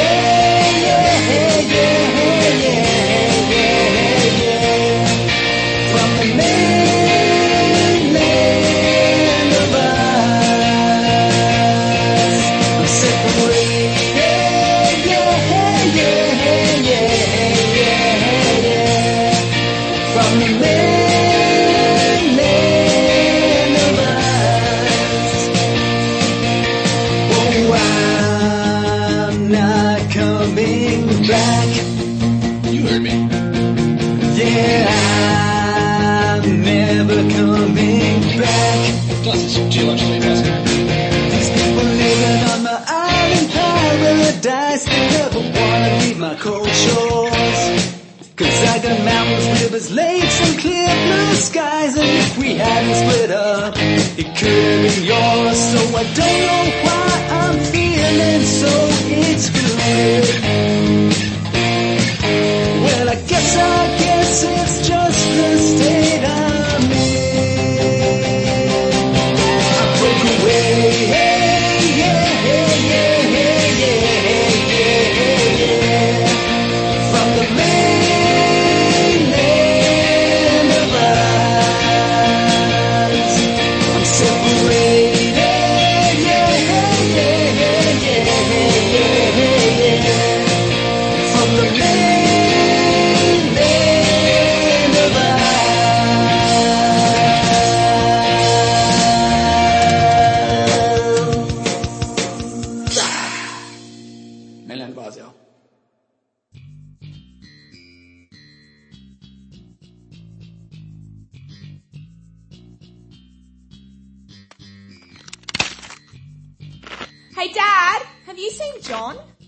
Cold shores, 'cause I got mountains, rivers, lakes, and clear blue skies. And if we hadn't split up, it could have been yours. So I don't know why I'm feeling so excluded. Well, I guess it's just the state I'm in. I broke away. Hey, Dad, have you seen John?